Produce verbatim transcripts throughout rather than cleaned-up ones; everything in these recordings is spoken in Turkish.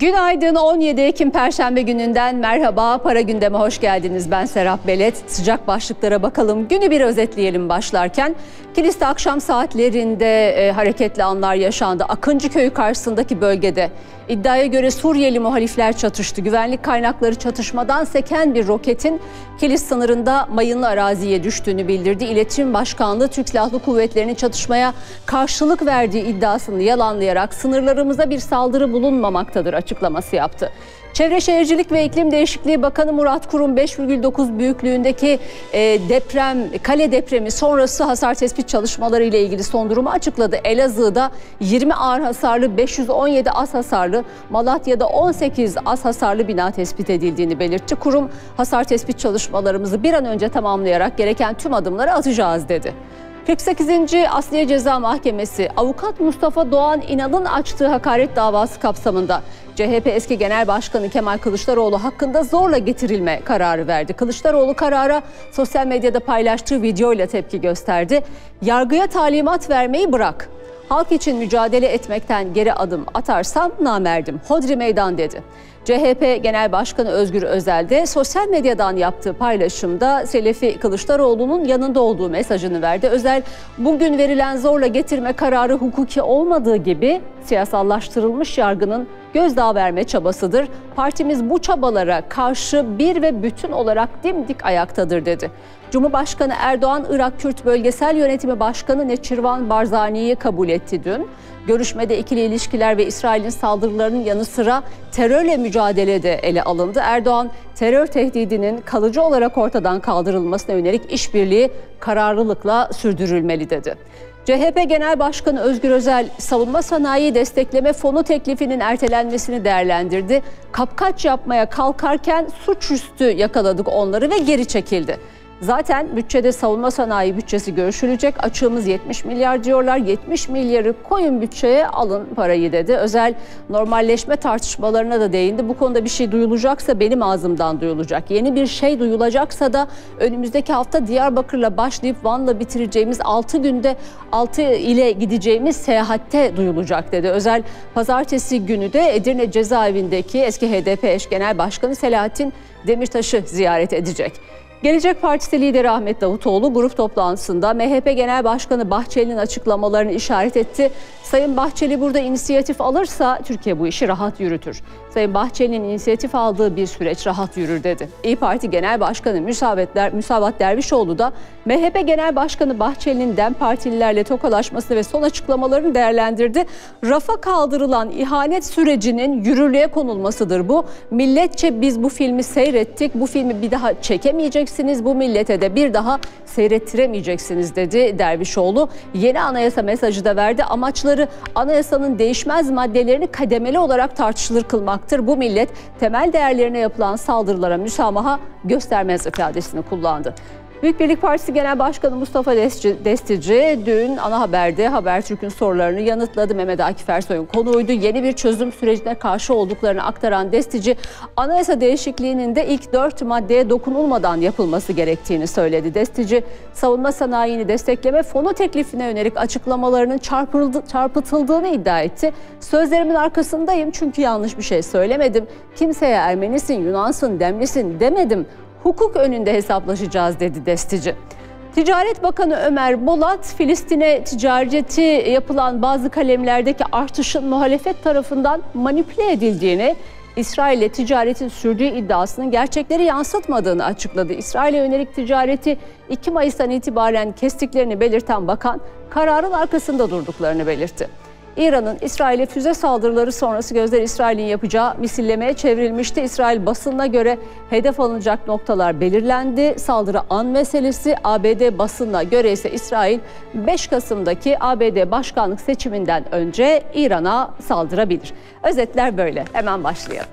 Günaydın, on yedi Ekim Perşembe gününden merhaba. Para Gündem'e hoş geldiniz. Ben Serap Belet. Sıcak başlıklara bakalım. Günü bir özetleyelim başlarken. Kilis'te akşam saatlerinde e, hareketli anlar yaşandı. Akıncıköy karşısındaki bölgede iddiaya göre Suriyeli muhalifler çatıştı. Güvenlik kaynakları çatışmadan seken bir roketin Kilis sınırında mayınlı araziye düştüğünü bildirdi. İletişim Başkanlığı Türk Silahlı Kuvvetleri'nin çatışmaya karşılık verdiği iddiasını yalanlayarak sınırlarımıza bir saldırı bulunmamaktadır açıklaması yaptı. Çevre Şehircilik ve İklim Değişikliği Bakanı Murat Kurum beş virgül dokuz büyüklüğündeki e, deprem, kale depremi sonrası hasar tespit çalışmaları ile ilgili son durumu açıkladı. Elazığ'da yirmi ağır hasarlı, beş yüz on yedi az hasarlı, Malatya'da on sekiz az hasarlı bina tespit edildiğini belirtti. Kurum, hasar tespit çalışmalarımızı bir an önce tamamlayarak gereken tüm adımları atacağız dedi. kırk sekizinci Asliye Ceza Mahkemesi, avukat Mustafa Doğan İnal'ın açtığı hakaret davası kapsamında C H P eski Genel Başkanı Kemal Kılıçdaroğlu hakkında zorla getirilme kararı verdi. Kılıçdaroğlu karara sosyal medyada paylaştığı videoyla tepki gösterdi. Yargıya talimat vermeyi bırak, halk için mücadele etmekten geri adım atarsam namerdim, hodri meydan dedi. C H P Genel Başkanı Özgür Özel de sosyal medyadan yaptığı paylaşımda Selefi Kılıçdaroğlu'nun yanında olduğu mesajını verdi. Özel, bugün verilen zorla getirme kararı hukuki olmadığı gibi siyasallaştırılmış yargının gözdağı verme çabasıdır. Partimiz bu çabalara karşı bir ve bütün olarak dimdik ayaktadır dedi. Cumhurbaşkanı Erdoğan, Irak Kürt Bölgesel Yönetimi Başkanı Neçirvan Barzani'yi kabul etti dün. Görüşmede ikili ilişkiler ve İsrail'in saldırılarının yanı sıra terörle mücadele de ele alındı. Erdoğan, terör tehdidinin kalıcı olarak ortadan kaldırılmasına yönelik işbirliği kararlılıkla sürdürülmeli dedi. C H P Genel Başkanı Özgür Özel, savunma sanayi destekleme fonu teklifinin ertelenmesini değerlendirdi. Kapkaç yapmaya kalkarken suçüstü yakaladık onları ve geri çekildi. Zaten bütçede savunma sanayi bütçesi görüşülecek. Açığımız yetmiş milyar diyorlar. yetmiş milyarı koyun bütçeye, alın parayı dedi. Özel, normalleşme tartışmalarına da değindi. Bu konuda bir şey duyulacaksa benim ağzımdan duyulacak. Yeni bir şey duyulacaksa da önümüzdeki hafta Diyarbakır'la başlayıp Van'la bitireceğimiz altı günde altı ile gideceğimiz seyahatte duyulacak dedi. Özel, pazartesi günü de Edirne Cezaevindeki eski H D P eş genel başkanı Selahattin Demirtaş'ı ziyaret edecek. Gelecek Partisi lideri Ahmet Davutoğlu grup toplantısında M H P Genel Başkanı Bahçeli'nin açıklamalarını işaret etti. Sayın Bahçeli burada inisiyatif alırsa Türkiye bu işi rahat yürütür. Sayın Bahçeli'nin inisiyatif aldığı bir süreç rahat yürür dedi. İYİ Parti Genel Başkanı Müsavat, Müsavat Dervişoğlu da M H P Genel Başkanı Bahçeli'nin DEM Partililerle tokalaşmasını ve son açıklamalarını değerlendirdi. Rafa kaldırılan ihanet sürecinin yürürlüğe konulmasıdır bu. Milletçe biz bu filmi seyrettik. Bu filmi bir daha çekemeyeceksiniz. Bu millete de bir daha seyrettiremeyeceksiniz dedi Dervişoğlu. Yeni anayasa mesajı da verdi. Amaçları anayasanın değişmez maddelerini kademeli olarak tartışılır kılmaktır. Bu millet temel değerlerine yapılan saldırılara müsamaha göstermez ifadesini kullandı. Büyük Birlik Partisi Genel Başkanı Mustafa Destici dün Ana Haber'de Habertürk'ün sorularını yanıtladı. Mehmet Akif Ersoy'un konuğuydu. Yeni bir çözüm sürecine karşı olduklarını aktaran Destici, anayasa değişikliğinin de ilk dört maddeye dokunulmadan yapılması gerektiğini söyledi. Destici, savunma sanayini destekleme fonu teklifine yönelik açıklamalarının çarpıtıldığını iddia etti. Sözlerimin arkasındayım çünkü yanlış bir şey söylemedim. Kimseye Ermenisin, Yunansın, Demlisin demedim. Hukuk önünde hesaplaşacağız dedi Destici. Ticaret Bakanı Ömer Bolat, Filistin'e ticareti yapılan bazı kalemlerdeki artışın muhalefet tarafından manipüle edildiğini, İsrail'le ticaretin sürdüğü iddiasının gerçekleri yansıtmadığını açıkladı. İsrail'e yönelik ticareti iki Mayıs'tan itibaren kestiklerini belirten bakan, kararın arkasında durduklarını belirtti. İran'ın İsrail'e füze saldırıları sonrası gözler İsrail'in yapacağı misillemeye çevrilmişti. İsrail basınına göre hedef alınacak noktalar belirlendi. Saldırı an meselesi. A B D basınına göre ise İsrail beş Kasım'daki A B D başkanlık seçiminden önce İran'a saldırabilir. Özetler böyle. Hemen başlayalım.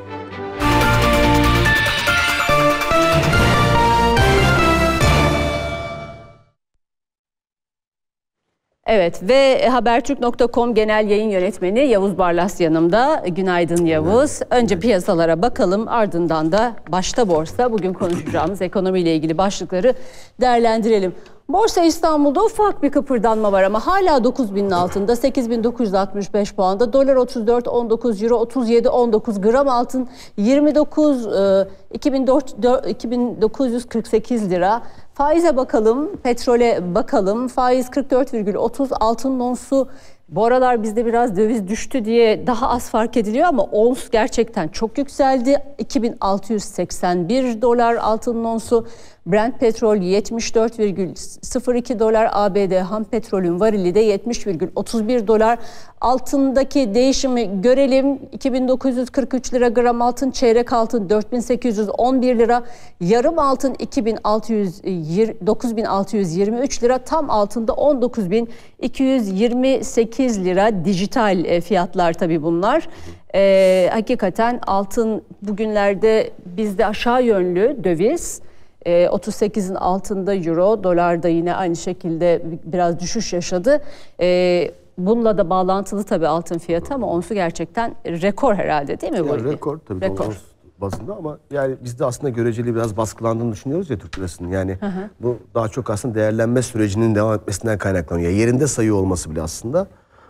Evet ve Habertürk nokta com Genel Yayın Yönetmeni Yavuz Barlas yanımda. Günaydın Yavuz. Önce piyasalara bakalım, ardından da başta borsa, bugün konuşacağımız ekonomiyle ilgili başlıkları değerlendirelim. Borsa İstanbul'da ufak bir kıpırdanma var ama hala dokuz binin altında, sekiz bin dokuz yüz altmış beş puanda. Dolar otuz dört on dokuz, euro otuz yedi on dokuz, gram altın yirmi dokuz iki bin dokuz yüz kırk sekiz lira. Faize bakalım, petrole bakalım. Faiz kırk dört virgül otuz, altın onsu bu aralar bizde biraz döviz düştü diye daha az fark ediliyor ama ons gerçekten çok yükseldi. iki bin altı yüz seksen bir dolar altının onsu. Brent petrol yetmiş dört virgül sıfır iki dolar, A B D ham petrolün varili de yetmiş virgül otuz bir dolar. Altındaki değişimi görelim. iki bin dokuz yüz kırk üç lira gram altın, çeyrek altın dört bin sekiz yüz on bir lira, yarım altın dokuz bin altı yüz yirmi üç lira, tam altında on dokuz bin iki yüz yirmi sekiz lira. Dijital fiyatlar tabii bunlar. Ee, hakikaten altın bugünlerde bizde aşağı yönlü döviz. otuz sekizin altında euro, dolar da yine aynı şekilde biraz düşüş yaşadı. Bununla da bağlantılı tabii altın fiyatı ama onsu gerçekten rekor herhalde değil mi? Yani rekor tabii rekor. Ons bazında ama yani bizde aslında göreceli biraz baskılandığını düşünüyoruz ya Türk lirasının. Yani hı hı. bu daha çok aslında değerlenme sürecinin devam etmesinden kaynaklanıyor. Yani yerinde sayı olması bile aslında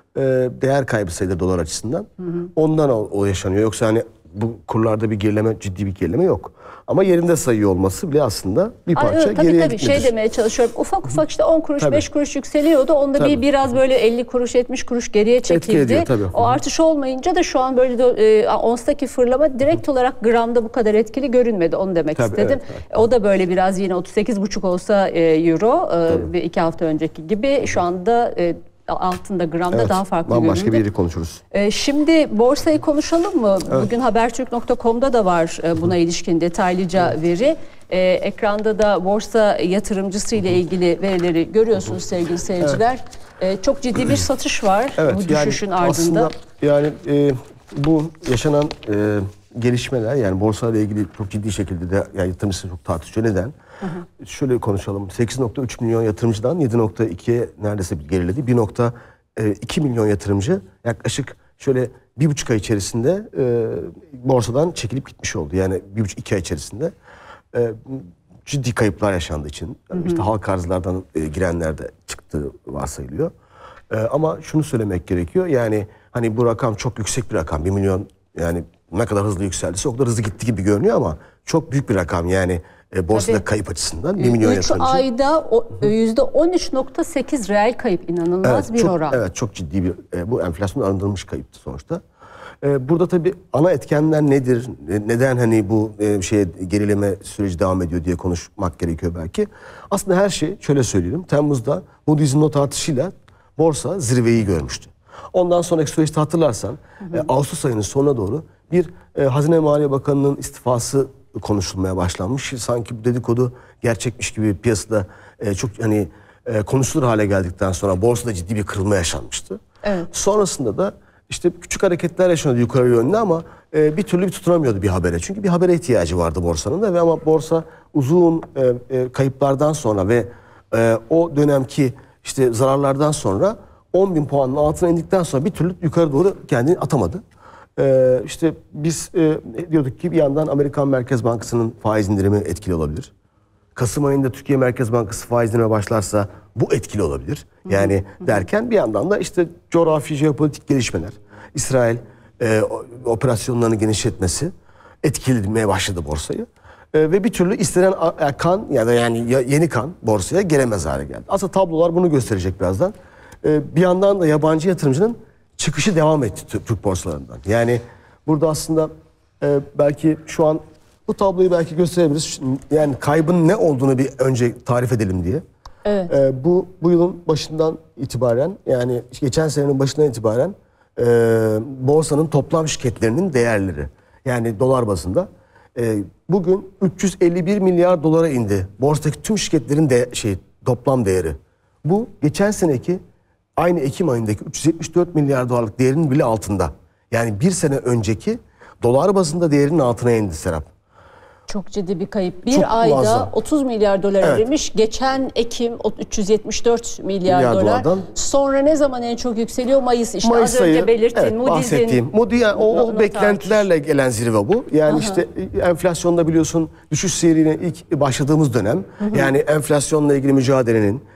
değer kaybı sayılır dolar açısından. Hı hı. Ondan o, o yaşanıyor. Yoksa hani bu kurlarda bir gerileme, ciddi bir gerileme yok. Ama yerinde sayıyor olması bile aslında bir parça Ay, tabii, geriye tabii, gitmedir. Şey demeye çalışıyorum. Ufak ufak işte on kuruş, tabii. beş kuruş yükseliyordu. Onda tabii. bir biraz böyle elli kuruş, yetmiş kuruş geriye çekildi. Ediyor, o artış olmayınca da şu an böyle de, e, onstaki fırlama direkt olarak gramda bu kadar etkili görünmedi. Onu demek tabii, istedim. Evet, evet. O da böyle biraz yine otuz sekiz buçuk olsa e, euro e, bir iki hafta önceki gibi şu anda e, altında gramda evet, daha farklı göründü. Başka bir yeri konuşuruz. Ee, şimdi borsayı konuşalım mı? Evet. Bugün habertürk nokta com'da da var buna ilişkin detaylıca evet. veri. Ee, ekranda da borsa yatırımcısı ile ilgili verileri görüyorsunuz sevgili seyirciler. Evet. Ee, çok ciddi bir satış var evet, bu düşüşün yani ardında. Yani e, bu yaşanan e, gelişmeler yani borsayla ilgili çok ciddi şekilde de yani yatırımcısı çok tartışıyor. Neden? Hı hı. Şöyle konuşalım. sekiz nokta üç milyon yatırımcıdan yedi nokta ikiye neredeyse geriledi. bir nokta iki milyon yatırımcı yaklaşık şöyle bir buçuk ay içerisinde e, borsadan çekilip gitmiş oldu. Yani bir buçuk iki ay içerisinde e, ciddi kayıplar yaşandığı için hı hı. işte halka arzlardan e, girenler de çıktığı varsayılıyor. E, ama şunu söylemek gerekiyor. Yani hani bu rakam çok yüksek bir rakam. bir milyon yani ne kadar hızlı yükseldiyse o kadar hızlı gitti gibi görünüyor ama çok büyük bir rakam yani. E, borsada tabii, kayıp açısından bir milyon yatırımcı. üç ayda yüzde on üç nokta sekiz reel kayıp, inanılmaz evet, bir çok, oran. Evet çok ciddi bir e, bu enflasyonun arındırılmış kayıptı sonuçta. E, burada tabii ana etkenler nedir? E, neden hani bu e, şeye gerileme süreci devam ediyor diye konuşmak gerekiyor belki. Aslında her şey şöyle söyleyelim. Temmuz'da Moody's'in not artışıyla borsa zirveyi görmüştü. Ondan sonraki süreçte hatırlarsan hı hı. E, Ağustos ayının sonuna doğru bir e, Hazine Maliye Bakanı'nın istifası konuşulmaya başlanmış. Sanki bu dedikodu gerçekmiş gibi piyasada e, çok hani e, konuşulur hale geldikten sonra borsada ciddi bir kırılma yaşanmıştı. Evet. Sonrasında da işte küçük hareketler yaşanıyordu yukarı yönlü ama e, bir türlü bir tutunamıyordu bir habere. Çünkü bir habere ihtiyacı vardı borsanın da ve ama borsa uzun e, e, kayıplardan sonra ve e, o dönemki işte zararlardan sonra on bin puanın altına indikten sonra bir türlü yukarı doğru kendini atamadı. Ee, işte biz e, diyorduk ki bir yandan Amerikan Merkez Bankası'nın faiz indirimi etkili olabilir. Kasım ayında Türkiye Merkez Bankası faiz indirime başlarsa bu etkili olabilir. Yani hı hı. derken bir yandan da işte coğrafi, jeopolitik gelişmeler, İsrail e, operasyonlarını genişletmesi etkilemeye başladı borsayı. E, ve bir türlü istenen kan ya da yani yeni kan borsaya gelemez hale geldi. Aslında tablolar bunu gösterecek birazdan. E, bir yandan da yabancı yatırımcının çıkışı devam etti Türk borsalarından. Yani burada aslında e, belki şu an bu tabloyu belki gösterebiliriz. Yani kaybın ne olduğunu bir önce tarif edelim diye. Evet. E, bu bu yılın başından itibaren yani geçen senenin başından itibaren e, borsanın toplam şirketlerinin değerleri. Yani dolar bazında. E, bugün üç yüz elli bir milyar dolara indi. Borsadaki tüm şirketlerin de şey toplam değeri. Bu geçen seneki aynı Ekim ayındaki üç yüz yetmiş dört milyar dolarlık değerinin bile altında. Yani bir sene önceki dolar bazında değerinin altına indi Serap. Çok ciddi bir kayıp. Bir Çok ayda muazzam. otuz milyar dolar evet. erimiş. Geçen Ekim üç yüz yetmiş dört milyar, milyar dolar. Dolardan. Sonra ne zaman en çok yükseliyor? Mayıs işte Mayıs az ayı, önce belirttin. Evet, bahsettiğim. Moody yani o, o beklentilerle artış. Gelen zirve bu. Yani Aha. işte enflasyonda biliyorsun düşüş seyrine ilk başladığımız dönem. Hı hı. Yani enflasyonla ilgili mücadelenin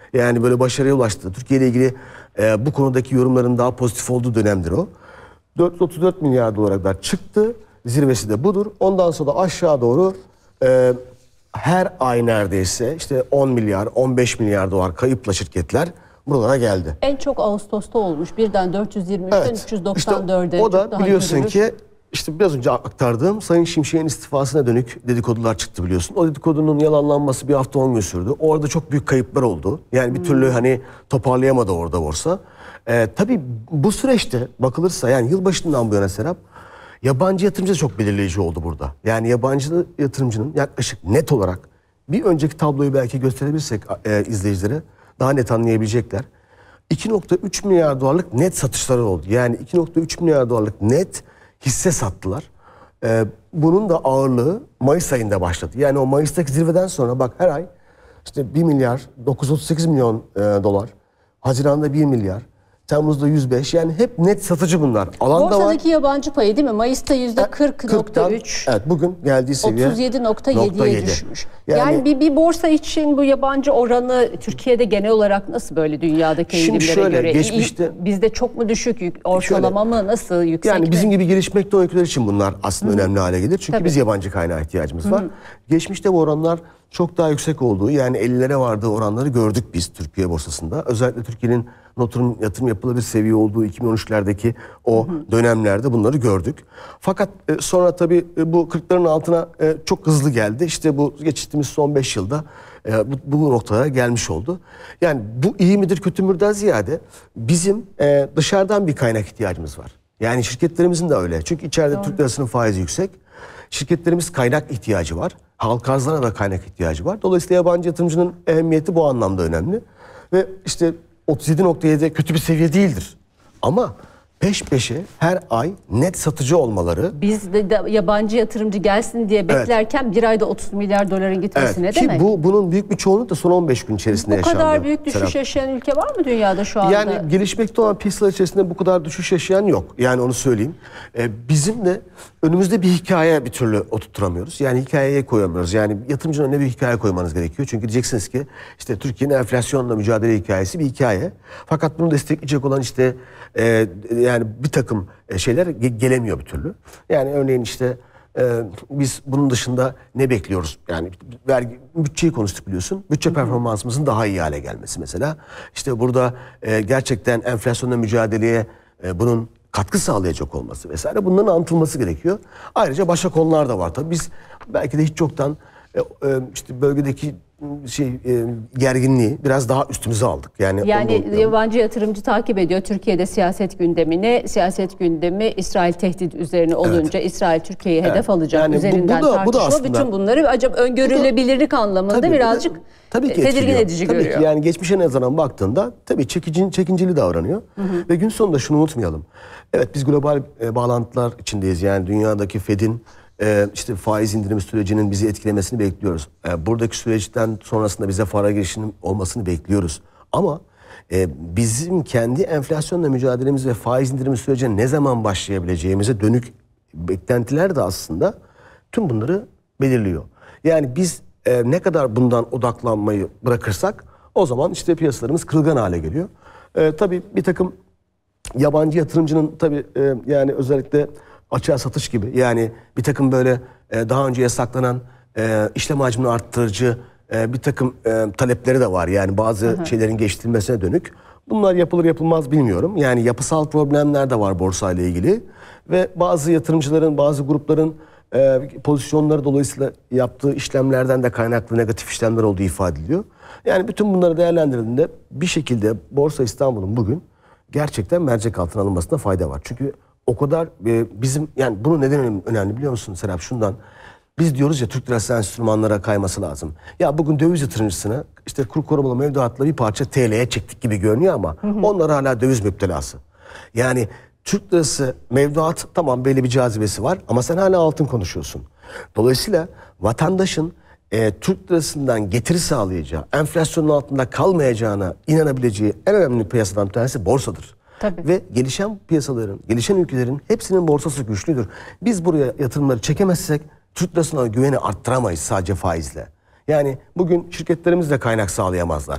Yani böyle başarıya ulaştı. Türkiye ile ilgili e, bu konudaki yorumların daha pozitif olduğu dönemdir o. dört yüz otuz dört milyar dolara kadar çıktı. Zirvesi de budur. Ondan sonra da aşağı doğru e, her ay neredeyse işte on milyar, on beş milyar dolar kayıpla şirketler buralara geldi. En çok Ağustos'ta olmuş. Birden dört yüz yirmi üçten Evet. üç yüz doksan dörde. İşte o da daha biliyorsun görülür. ki işte biraz önce aktardığım Sayın Şimşek'in istifasına dönük dedikodular çıktı biliyorsun. O dedikodunun yalanlanması bir hafta on gün sürdü. Orada çok büyük kayıplar oldu. Yani bir türlü hani toparlayamadı orada borsa. Ee, tabii bu süreçte bakılırsa yani yılbaşından bu yana Serap, yabancı yatırımcı da çok belirleyici oldu burada. Yani yabancı yatırımcının yaklaşık net olarak bir önceki tabloyu belki gösterebilirsek e, izleyicilere daha net anlayabilecekler. iki nokta üç milyar dolarlık net satışları oldu. Yani iki nokta üç milyar dolarlık net hisse sattılar. Ee, bunun da ağırlığı Mayıs ayında başladı. Yani o Mayıs'taki zirveden sonra bak her ay işte bir milyar dokuz yüz otuz sekiz milyon e, dolar. Haziran'da bir milyar. Temmuz'da yüz beş. Yani hep net satıcı bunlar. Alan da var. Borsadaki yabancı payı değil mi? Mayıs'ta yüzde kırk nokta üç. Evet, bugün geldiği seviye otuz yedi nokta yediye düşmüş. Yani, Yani, bir, bir borsa için bu yabancı oranı Türkiye'de genel olarak nasıl böyle dünyadaki Şimdi eğilimlere şöyle, göre? geçmişte- İyi- bizde çok mu düşük, yük- ortalama mı, nasıl, yüksek Yani mi? bizim gibi gelişmekte olan ülkeler için bunlar aslında önemli hale gelir. Çünkü Tabii. biz yabancı kaynağa ihtiyacımız var. Geçmişte bu oranlar çok daha yüksek olduğu, yani ellilere vardığı oranları gördük biz Türkiye borsasında. Özellikle Türkiye'nin yatırım, yatırım yapılabilir seviye olduğu iki bin on üçlerdeki o dönemlerde bunları gördük. Fakat e, sonra tabii e, bu kırkların altına e, çok hızlı geldi. İşte bu geçtiğimiz son beş yılda e, bu, bu noktaya gelmiş oldu. Yani bu iyi midir kötü müdürden ziyade bizim e, dışarıdan bir kaynak ihtiyacımız var. Yani şirketlerimizin de öyle. Çünkü içeride Türk lirasının faizi yüksek. Şirketlerimiz kaynak ihtiyacı var. Halka arzlara da kaynak ihtiyacı var. Dolayısıyla yabancı yatırımcının ehemmiyeti bu anlamda önemli. Ve işte otuz yedi nokta yedi kötü bir seviye değildir. Ama peş peşe her ay net satıcı olmaları. Biz de, de yabancı yatırımcı gelsin diye beklerken bir ayda otuz milyar doların gitmesi Evet, ne ki demek? bu bunun büyük bir çoğunluğu da son on beş gün içerisinde Bu yaşandı. kadar büyük düşüş Serap. yaşayan ülke var mı dünyada şu anda? Yani gelişmekte olan piyasalar içerisinde bu kadar düşüş yaşayan yok. Yani onu söyleyeyim. Ee, bizim de önümüzde bir hikaye bir türlü oturtturamıyoruz. Yani hikayeye koyamıyoruz. Yani yatırımcının önüne bir hikaye koymanız gerekiyor. Çünkü diyeceksiniz ki işte Türkiye'nin enflasyonla mücadele hikayesi bir hikaye. Fakat bunu destekleyecek olan işte e, yani bir takım şeyler ge- gelemiyor bir türlü. Yani örneğin işte e, biz bunun dışında ne bekliyoruz? Yani vergi, bütçeyi konuştuk biliyorsun. Bütçe performansımızın daha iyi hale gelmesi mesela. İşte burada e, gerçekten enflasyonla mücadeleye e, bunun katkı sağlayacak olması vesaire, bunların anlatılması gerekiyor. Ayrıca başka konular da var tabii. Biz belki de hiç çoktan e, e, işte bölgedeki şey e, gerginliği biraz daha üstümüze aldık. Yani, Yani onu- yabancı yatırımcı takip ediyor Türkiye'de siyaset gündemini. Siyaset gündemi İsrail tehdit üzerine olunca İsrail Türkiye'yi hedef Evet. alacak Yani bu- üzerinden bu da- bu da tartışıyor. aslında- Bütün bunları acaba öngörülebilirlik anlamında Tabii, birazcık bu da- tabii ki tedirgin etkiliyor. edici tabii görüyor. Ki yani geçmişe nazaran baktığında tabii çekici, çekinceli davranıyor. Hı hı. Ve gün sonunda şunu unutmayalım. Evet, biz global e, bağlantılar içindeyiz. Yani dünyadaki Fed'in e, işte faiz indirimi sürecinin bizi etkilemesini bekliyoruz. E, buradaki süreçten sonrasında bize fara girişinin olmasını bekliyoruz. Ama e, bizim kendi enflasyonla mücadelemiz ve faiz indirimi sürecine ne zaman başlayabileceğimize dönük beklentiler de aslında tüm bunları belirliyor. Yani biz e, ne kadar bundan odaklanmayı bırakırsak o zaman işte piyasalarımız kırılgan hale geliyor. E, tabii bir takım yabancı yatırımcının tabii e, yani özellikle açığa satış gibi, yani bir takım böyle e, daha önce yasaklanan e, işlem hacmini arttırıcı e, bir takım e, talepleri de var. Yani bazı hı hı. şeylerin geçtirilmesine dönük. Bunlar yapılır yapılmaz bilmiyorum. Yani yapısal problemler de var borsayla ilgili ve bazı yatırımcıların, bazı grupların e, pozisyonları dolayısıyla yaptığı işlemlerden de kaynaklı negatif işlemler olduğu ifade ediliyor. Yani bütün bunları değerlendirildiğinde bir şekilde Borsa İstanbul'un bugün gerçekten mercek altına alınmasına fayda var. Çünkü o kadar e, bizim, yani bunu neden önemli biliyor musun Serap? Şundan, biz diyoruz ya Türk lirası enstrümanlara kayması lazım. Ya bugün döviz yatırımcısına işte kur korumalı mevduatla bir parça T L'ye çektik gibi görünüyor ama hı hı. onlar hala döviz müptelası. Yani Türk lirası mevduat tamam, belli bir cazibesi var ama sen hala altın konuşuyorsun. Dolayısıyla vatandaşın e, Türk lirasından getiri sağlayacağı, enflasyonun altında kalmayacağına inanabileceği en önemli piyasadan bir tanesi borsadır. Tabii. Ve gelişen piyasaların, gelişen ülkelerin hepsinin borsası güçlüdür. Biz buraya yatırımları çekemezsek Türk lirasına güveni arttıramayız sadece faizle. Yani bugün şirketlerimiz de kaynak sağlayamazlar.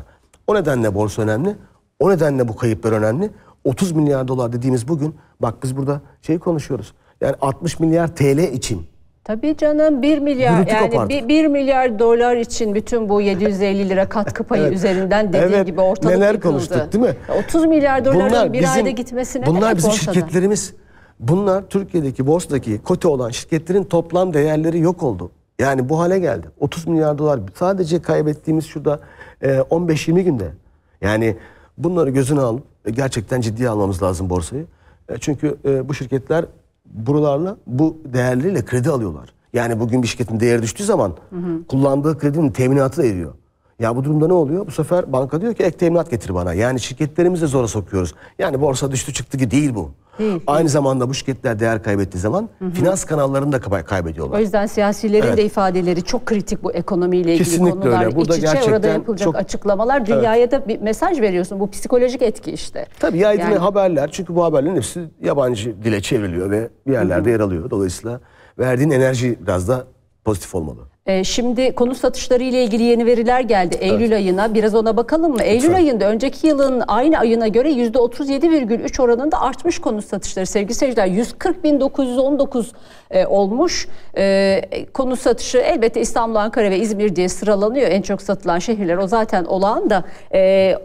O nedenle borsa önemli. O nedenle bu kayıplar önemli. otuz milyar dolar dediğimiz bugün, bak biz burada şey konuşuyoruz. Yani altmış milyar T L için. Tabii canım, bir milyar Gürültü yani kopardı. bir, bir milyar dolar için bütün bu yedi yüz elli lira katkı payı Evet. üzerinden dediği Evet, gibi ortalık neler yıkıldı. konuştuk değil mi? otuz milyar doların Bunlar bir bizim- ayda gitmesine Bunlar gerek bizim borsada. şirketlerimiz. Bunlar Türkiye'deki borsadaki kote olan şirketlerin toplam değerleri yok oldu. Yani bu hale geldi. otuz milyar dolar sadece kaybettiğimiz şurada e, on beş yirmi günde. Yani bunları gözüne alıp e, gerçekten ciddiye almamız lazım borsayı. E, çünkü e, bu şirketler buralarla, bu değerleriyle kredi alıyorlar. Yani bugün bir şirketin değeri düştüğü zaman hı hı. kullandığı kredinin teminatı da eriyor. Ya bu durumda ne oluyor? Bu sefer banka diyor ki ek teminat getir bana. Yani şirketlerimizi de zora sokuyoruz. Yani borsa düştü çıktı ki değil bu. Değil, Aynı değil. zamanda bu şirketler değer kaybettiği zaman hı hı. finans kanallarını da kay- kaybediyorlar. O yüzden siyasilerin Evet. de ifadeleri çok kritik bu ekonomiyle ilgili Kesinlikle konular. öyle. Burada İç içe gerçekten orada yapılacak çok- açıklamalar. Dünyaya da bir mesaj veriyorsun. Bu psikolojik etki işte. Tabii yaydığın Yani- haberler, çünkü bu haberlerin hepsi yabancı dile çevriliyor ve bir yerlerde hı hı. yer alıyor. Dolayısıyla verdiğin enerji biraz da pozitif olmalı. Ee, Şimdi konut satışları ile ilgili yeni veriler geldi Eylül evet. ayına. Biraz ona bakalım mı? Eylül Lütfen. ayında önceki yılın aynı ayına göre yüzde otuz yedi virgül üç oranında artmış konut satışları. Sevgili seyirciler, yüz kırk bin dokuz yüz on dokuz e, olmuş. E, konut satışı elbette İstanbul, Ankara ve İzmir diye sıralanıyor. En çok satılan şehirler o zaten olağan da. E,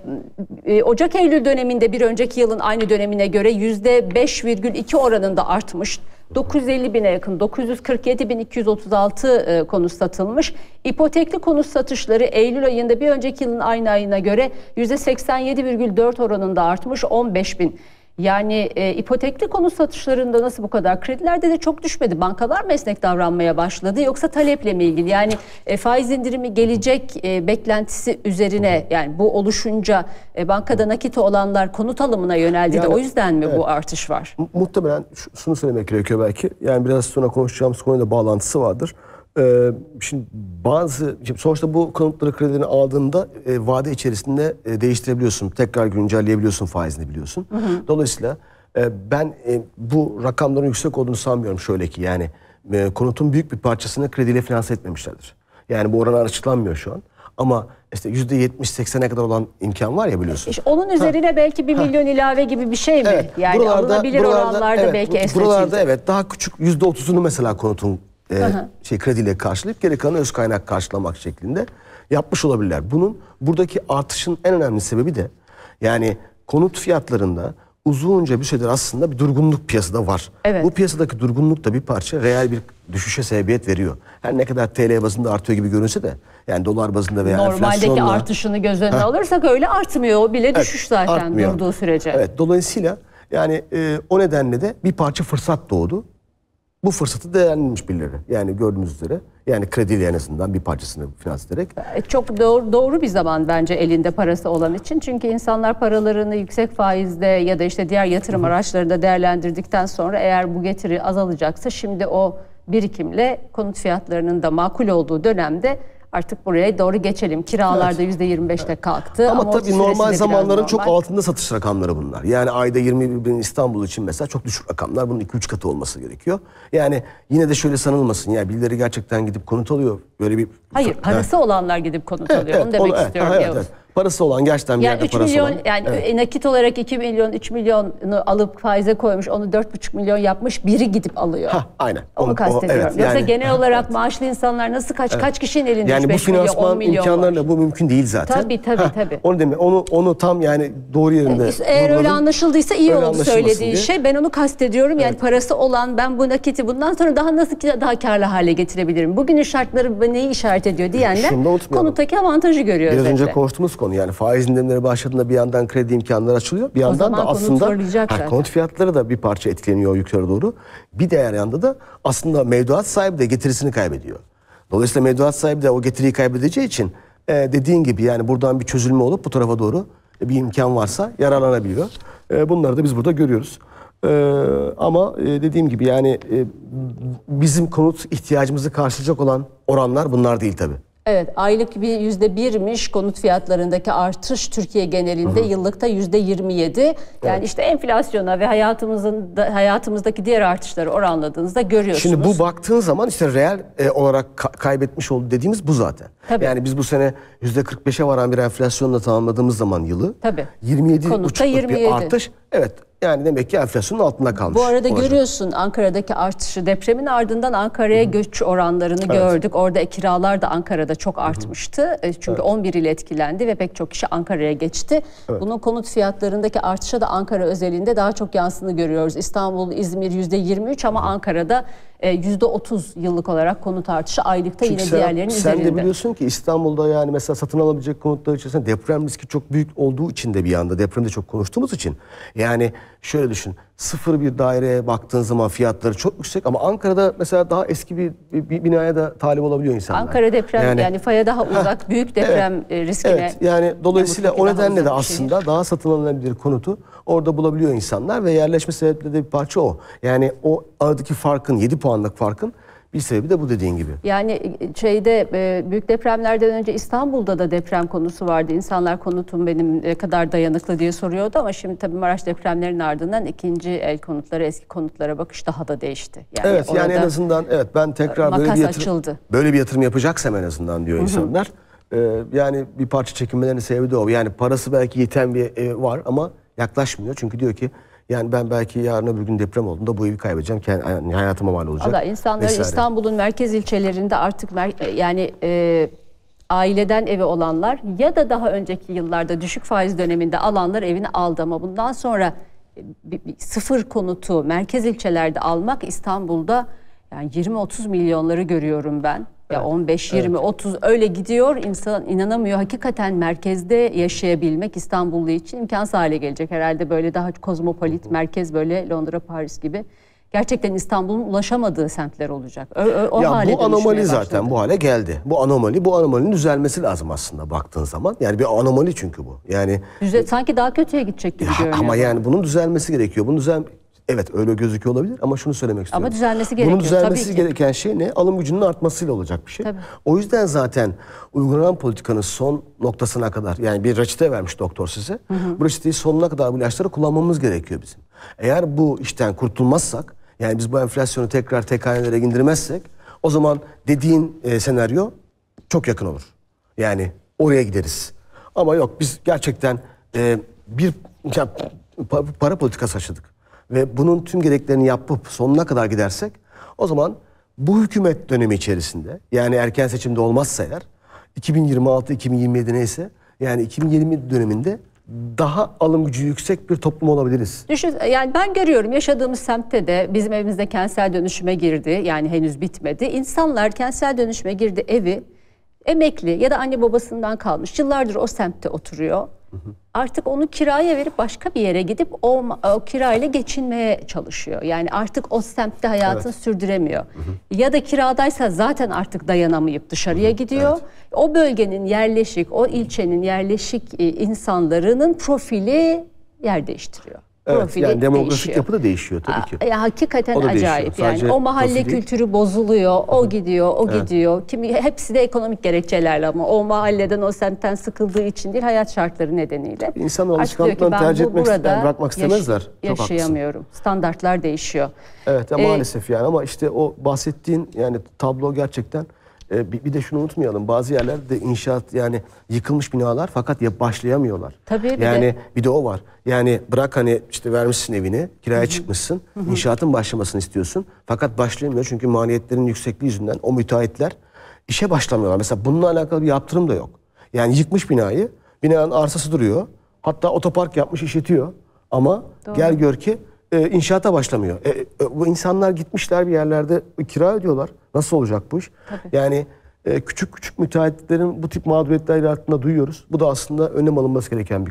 e, Ocak-Eylül döneminde bir önceki yılın aynı dönemine göre yüzde beş virgül iki oranında artmış. dokuz yüz elli bine yakın, dokuz yüz kırk yedi bin iki yüz otuz altı e, konut satılmış. İpotekli konut satışları Eylül ayında bir önceki yılın aynı ayına göre yüzde seksen yedi virgül dört oranında artmış, on beş bin. Yani e, ipotekli konut satışlarında nasıl bu kadar? Kredilerde de çok düşmedi. Bankalar mı esnek davranmaya başladı yoksa taleple mi ilgili? Yani e, faiz indirimi gelecek e, beklentisi üzerine, yani bu oluşunca e, bankada nakiti olanlar konut alımına yöneldi Yani, de o yüzden mi evet. bu artış var? Mu- Muhtemelen şu- şunu söylemek gerekiyor belki. Yani biraz sonra konuşacağımız konuyla bağlantısı vardır. Ee, şimdi bazı, şimdi sonuçta bu konutları kredilerini aldığında e, vade içerisinde e, değiştirebiliyorsun. Tekrar güncelleyebiliyorsun, faizini biliyorsun. Hı hı. Dolayısıyla e, ben e, bu rakamların yüksek olduğunu sanmıyorum şöyle ki. Yani e, konutun büyük bir parçasını krediyle finanse etmemişlerdir. Yani bu oranlar açıklanmıyor şu an. Ama işte yüzde yetmiş seksene kadar olan imkan var ya, biliyorsun. İşte onun üzerine ha. belki bir milyon ha. ilave gibi bir şey mi? Evet, yani buralarda, alınabilir buralarda, oranlarda evet, belki esnetildi. Buralarda evet daha küçük yüzde otuzunu mesela konutun e, şey krediyle karşılayıp geri kalanı öz kaynak karşılamak şeklinde yapmış olabilirler. Bunun buradaki artışın en önemli sebebi de yani konut fiyatlarında uzunca bir süredir aslında bir durgunluk piyasada var. Evet. Bu piyasadaki durgunluk da bir parça reel bir düşüşe sebebiyet veriyor. Her ne kadar T L bazında artıyor gibi görünse de, yani dolar bazında veya normaldeki enflasyonla artışını göz önüne Heh. alırsak öyle artmıyor. O bile düşüş evet, zaten artmıyor. durduğu sürece. Evet, dolayısıyla yani e, o nedenle de bir parça fırsat doğdu. Bu fırsatı değerlendirmiş birileri. Yani gördüğünüz üzere, yani krediyle en azından bir parçasını finanse ederek. Çok doğru, doğru bir zaman bence elinde parası olan için. Çünkü insanlar paralarını yüksek faizde ya da işte diğer yatırım Hı-hı. araçlarında değerlendirdikten sonra eğer bu getiri azalacaksa şimdi o birikimle konut fiyatlarının da makul olduğu dönemde artık buraya doğru geçelim. Kiralarda yüzde yirmi beşte kalktı. Ama, ama tabii normal zamanların normal. çok altında satış rakamları bunlar. Yani ayda yirmi bin İstanbul için mesela çok düşük rakamlar. Bunun iki üç katı olması gerekiyor. Yani yine de şöyle sanılmasın. Yani birileri gerçekten gidip konut alıyor. Böyle bir Hayır, parası evet. olanlar gidip konut evet, alıyor. Evet, onu demek onu, istiyorum. Evet, evet. Parası olan, gerçekten bir yani yerde üç parası milyon, olan. Yani evet. nakit olarak iki milyon, üç milyonu alıp faize koymuş, onu dört buçuk milyon yapmış biri gidip alıyor. Ha, aynen. Onu, onu kastediyorum. O, evet, Yoksa yani, genel olarak evet. maaşlı insanlar nasıl kaç evet. kaç kişinin elinde yani üç beş milyon, on milyon var. Yani bu finansman imkanlarıyla bu mümkün değil zaten. Tabii tabii ha, tabii. Onu demek, onu onu tam yani doğru yerinde. Eğer öyle anlaşıldıysa iyi oldu söylediği şey. Ben onu kastediyorum. Yani evet. parası olan, ben bu nakiti bundan sonra daha nasıl daha karlı hale getirebilirim? Bugünün şartları neyi işaret ediyor diyenler konuttaki avantajı görüyor. Biraz önce konuştuğumuz konu, yani faiz indirimleri başladığında bir yandan kredi imkanları açılıyor. Bir yandan da aslında ha, konut fiyatları da bir parça etkileniyor yukarı doğru. Bir diğer yanda da aslında mevduat sahibi de getirisini kaybediyor. Dolayısıyla mevduat sahibi de o getiriyi kaybedeceği için e, dediğin gibi yani buradan bir çözülme olup bu tarafa doğru bir imkan varsa yararlanabiliyor. E, bunları da biz burada görüyoruz. E, ama e, dediğim gibi yani e, bizim konut ihtiyacımızı karşılayacak olan oranlar bunlar değil tabii. Evet, aylık bir yüzde birmiş konut fiyatlarındaki artış Türkiye genelinde, hı hı. yıllıkta yüzde yirmi yedi. Yani evet. işte enflasyona ve hayatımızın da, hayatımızdaki diğer artışları oranladığınızda görüyorsunuz. Şimdi bu baktığın zaman işte reel e, olarak ka- kaybetmiş oldu dediğimiz bu zaten. Tabii. Yani biz bu sene yüzde kırk beşe varan bir enflasyonla tamamladığımız zaman yılı, tabii. yirmi yedi buçukluk bir artış. Evet. Yani demek ki enflasyonun altında kalmış. Bu arada olacak. Görüyorsun Ankara'daki artışı, depremin ardından Ankara'ya göç oranlarını evet. gördük. Orada kiralar da Ankara'da çok artmıştı. Hı-hı. Çünkü evet. on bir il etkilendi ve pek çok kişi Ankara'ya geçti. Evet. Bunun konut fiyatlarındaki artışa da Ankara özelinde daha çok yansını görüyoruz. İstanbul, İzmir yüzde yirmi üç ama Hı-hı. Ankara'da yüzde otuz yıllık olarak konut artışı, aylıkta Çünkü yine sen, diğerlerinin sen üzerinde. Sen de biliyorsun ki İstanbul'da yani mesela satın alabilecek konutlar içerisinde deprem riski çok büyük olduğu için de bir anda depremde çok konuştuğumuz için yani şöyle düşün, sıfır bir daireye baktığın zaman fiyatları çok yüksek ama Ankara'da mesela daha eski bir, bir, bir binaya da talip olabiliyor insanlar. Ankara deprem yani, yani faya daha uzak, heh, büyük deprem evet, riskine. Evet, yani dolayısıyla o nedenle de aslında şehir. daha satın alınabilir konutu orada bulabiliyor insanlar ve yerleşme sebepleri de bir parça o. Yani o aradaki farkın, yedi puanlık farkın bir sebebi de bu dediğin gibi. Yani şeyde büyük depremlerden önce İstanbul'da da deprem konusu vardı. İnsanlar konutum benim ne kadar dayanıklı diye soruyordu ama şimdi tabii Maraş depremlerinin ardından ikinci el konutlara, eski konutlara bakış daha da değişti. Yani evet yani en azından evet ben tekrar böyle bir yatırım, açıldı. böyle bir yatırım yapacaksam en azından diyor Hı-hı. insanlar. Ee, yani bir parça çekinmelerinin sebebi de o. Yani parası belki yeten bir ev var ama yaklaşmıyor. Çünkü diyor ki yani ben belki yarın öbür gün deprem olduğunda bu evi kaybedeceğim. Yani hayatıma mal olacak. Allah insanlar vesaire. İstanbul'un merkez ilçelerinde artık mer- yani e, aileden evi olanlar ya da daha önceki yıllarda düşük faiz döneminde alanlar evini aldı ama bundan sonra bir, bir sıfır konutu merkez ilçelerde almak İstanbul'da yani yirmi otuz milyonları görüyorum ben. Ya on beş, yirmi, evet. otuz öyle gidiyor. İnsan inanamıyor. Hakikaten merkezde yaşayabilmek İstanbullu için imkansız hale gelecek. Herhalde böyle daha kozmopolit, merkez böyle Londra, Paris gibi. Gerçekten İstanbul'un ulaşamadığı semtler olacak. O, o, o ya hale bu anomali başladı. zaten bu hale geldi. Bu anomali, bu anomalinin düzelmesi lazım aslında baktığın zaman. Yani bir anomali çünkü bu. Yani Düze, sanki daha kötüye gidecek gibi ya, görünüyor. Ama yani bunun düzelmesi gerekiyor. Bunun düzel Evet öyle gözüküyor olabilir ama şunu söylemek istiyorum. Ama düzelmesi gerekiyor. Bunun düzelmesi gereken şey ne? Alım gücünün artmasıyla olacak bir şey. Tabii. O yüzden zaten uygulanan politikanın son noktasına kadar yani bir reçete vermiş doktor size. Hı hı. Bu reçeteyi sonuna kadar bu ilaçları kullanmamız gerekiyor bizim. Eğer bu işten kurtulmazsak yani biz bu enflasyonu tekrar tek hanelere indirmezsek o zaman dediğin e, senaryo çok yakın olur. Yani oraya gideriz. Ama yok biz gerçekten e, bir ya, para politikası aşıdık. Ve bunun tüm gereklerini yapıp sonuna kadar gidersek o zaman bu hükümet dönemi içerisinde yani erken seçimde olmazsa eğer iki bin yirmi altı iki bin yirmi yedi neyse yani iki bin yirmi döneminde daha alım gücü yüksek bir toplum olabiliriz. Düşün, yani ben görüyorum yaşadığımız semtte de bizim evimizde kentsel dönüşüme girdi. Yani henüz bitmedi. İnsanlar kentsel dönüşüme girdi evi emekli ya da anne babasından kalmış. Yıllardır o semtte oturuyor. Hı hı. Artık onu kiraya verip başka bir yere gidip o, o kirayla geçinmeye çalışıyor. Yani artık o semtte hayatını evet. sürdüremiyor. Hı hı. Ya da kiradaysa zaten artık dayanamayıp dışarıya hı hı. gidiyor. Evet. O bölgenin yerleşik, o ilçenin yerleşik insanların profili yer değiştiriyor. Evet, Profili yani demografik değişiyor. yapı da değişiyor tabii ki. Ya, hakikaten acayip yani. O mahalle kültürü bozuluyor, o gidiyor, o evet. gidiyor. Kimi hepsi de ekonomik gerekçelerle ama o mahalleden, o semtten sıkıldığı için değil, hayat şartları nedeniyle. İnsan alışkanlıklarını tercih etmek ister, bırakmak istemezler. Yaş, yaşayamıyorum. Haklısın. Standartlar değişiyor. Evet, ya, ee, maalesef yani ama işte o bahsettiğin yani tablo gerçekten. Bir de şunu unutmayalım. Bazı yerlerde inşaat yani yıkılmış binalar fakat ya başlayamıyorlar. Tabii bir yani de. bir de o var. Yani bırak hani işte vermişsin evini, kiraya Hı-hı. çıkmışsın. Hı-hı. İnşaatın başlamasını istiyorsun. Fakat başlayamıyor çünkü maliyetlerin yüksekliği yüzünden o müteahhitler işe başlamıyorlar. Mesela bununla alakalı bir yaptırım da yok. Yani yıkmış binayı, binanın arsası duruyor. Hatta otopark yapmış, işletiyor. Ama Doğru. gel gör ki e, inşaata başlamıyor. E, e, bu insanlar gitmişler bir yerlerde kira ödüyorlar. Nasıl olacak bu iş? Tabii. Yani e, küçük küçük müteahhitlerin bu tip mağduriyetler altında duyuyoruz. Bu da aslında önlem alınması gereken bir konu.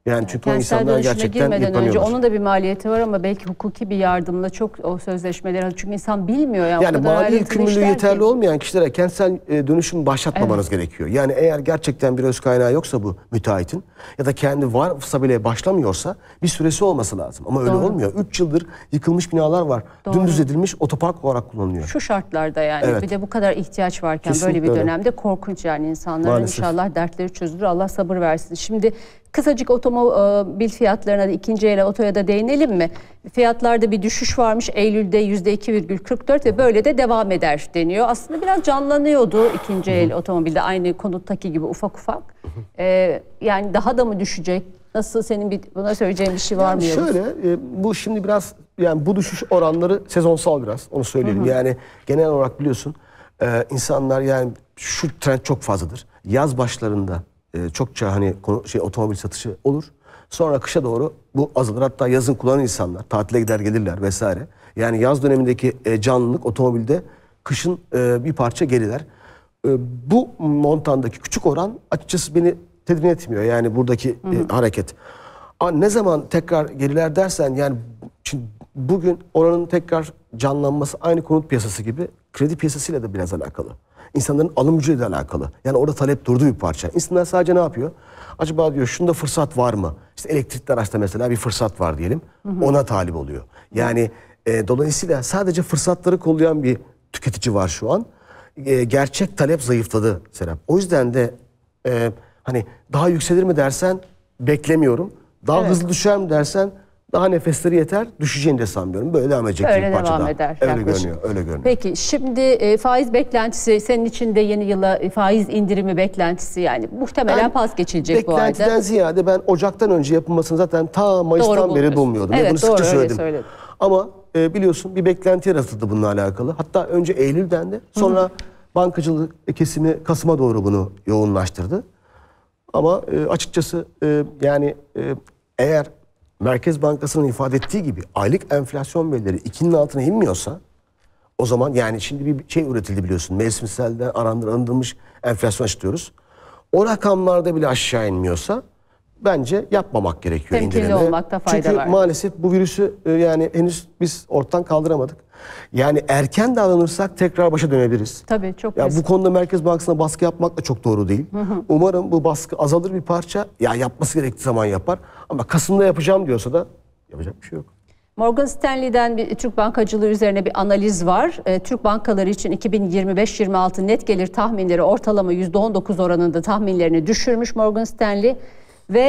Yani çünkü o Kentsel insanlar dönüşüme gerçekten girmeden önce yıpranıyorlar. onun da bir maliyeti var ama belki hukuki bir yardımla çok o sözleşmeleri, çünkü insan bilmiyor ya. Yani mali yükümlülüğü yeterli ki. olmayan kişilere kentsel e, dönüşüm başlatmamanız evet. gerekiyor. Yani eğer gerçekten bir öz kaynağı yoksa bu müteahhitin ya da kendi varsa bile başlamıyorsa bir süresi olması lazım. Ama öyle Doğru. olmuyor. üç yıldır yıkılmış binalar var. Doğru. Dümdüz edilmiş otopark olarak kullanılıyor. Şu şartlarda yani evet. bir de bu kadar ihtiyaç varken Kesinlikle böyle bir öyle. dönemde korkunç yani insanların Maalesef. inşallah dertleri çözülür. Allah sabır versin. Şimdi kısacık otomobil fiyatlarına da ikinci el otoya da değinelim mi? Fiyatlarda bir düşüş varmış. Eylül'de yüzde iki virgül kırk dört ve böyle de devam eder deniyor. Aslında biraz canlanıyordu ikinci el otomobilde aynı konuttaki gibi ufak ufak. Ee, yani daha da mı düşecek? Nasıl, senin bir buna söyleyeceğin bir şey var mı? Yani şöyle e, bu şimdi biraz yani bu düşüş oranları sezonsal biraz onu söyleyelim. Hı hı. Yani genel olarak biliyorsun e, insanlar yani şu trend çok fazladır. Yaz başlarında e, çokça hani şey otomobil satışı olur. Sonra kışa doğru bu azalır. Hatta yazın kullanan insanlar tatile gider gelirler vesaire. Yani yaz dönemindeki e, canlılık otomobilde kışın e, bir parça geriler. E, bu montandaki küçük oran açıkçası beni tedirgin etmiyor. Yani buradaki hı hı. E, hareket. Ama ne zaman tekrar geriler dersen yani şimdi bugün oranın tekrar canlanması aynı konut piyasası gibi kredi piyasasıyla da biraz alakalı. İnsanların alım gücüyle alakalı. Yani orada talep durduğu bir parça. İnsanlar sadece ne yapıyor? Acaba diyor şunda fırsat var mı? İşte elektrikli araçta mesela bir fırsat var diyelim. Hı hı. Ona talip oluyor. Yani e, dolayısıyla sadece fırsatları kollayan bir tüketici var şu an. E, gerçek talep zayıfladı Serap. O yüzden de e, hani daha yükselir mi dersen beklemiyorum. Daha evet. hızlı düşer mi dersen daha nefesleri yeter, düşeceğini de sanmıyorum. Böyle devam edecek öyle bir parça devam daha. eder. Öyle yaklaşık. görünüyor, öyle görünüyor. Peki şimdi e, faiz beklentisi, senin için de yeni yıla e, faiz indirimi beklentisi, yani muhtemelen ben, pas geçilecek bu ayda. Beklentiden ziyade ben Ocak'tan önce yapılmasını zaten ta Mayıs'tan beri bulmuyordum. Evet, bunu sıkça söyledim. Ama e, biliyorsun bir beklenti yaratıldı bununla alakalı. Hatta önce Eylül'den de sonra hı hı. bankacılık kesimi Kasım'a doğru bunu yoğunlaştırdı. Ama e, açıkçası e, yani e, eğer Merkez Bankası'nın ifade ettiği gibi aylık enflasyon verileri ikinin altına inmiyorsa o zaman yani şimdi bir şey üretildi biliyorsun. Mevsimselden arındırılmış enflasyon açıklıyoruz. O rakamlarda bile aşağı inmiyorsa bence yapmamak gerekiyor indirimi. Temkinli olmakta fayda Çünkü var. Çünkü maalesef bu virüsü yani henüz biz ortadan kaldıramadık. Yani erken davranırsak tekrar başa dönebiliriz. Tabii çok ya riskli. Bu konuda Merkez Bankası'na baskı yapmak da çok doğru değil. Hı hı. Umarım bu baskı azalır bir parça. Ya yapması gerektiği zaman yapar. Ama Kasım'da yapacağım diyorsa da yapacak bir şey yok. Morgan Stanley'den bir Türk bankacılığı üzerine bir analiz var. E, Türk bankaları için iki bin yirmi beş yirmi altı net gelir tahminleri ortalama yüzde on dokuz oranında tahminlerini düşürmüş Morgan Stanley. Ve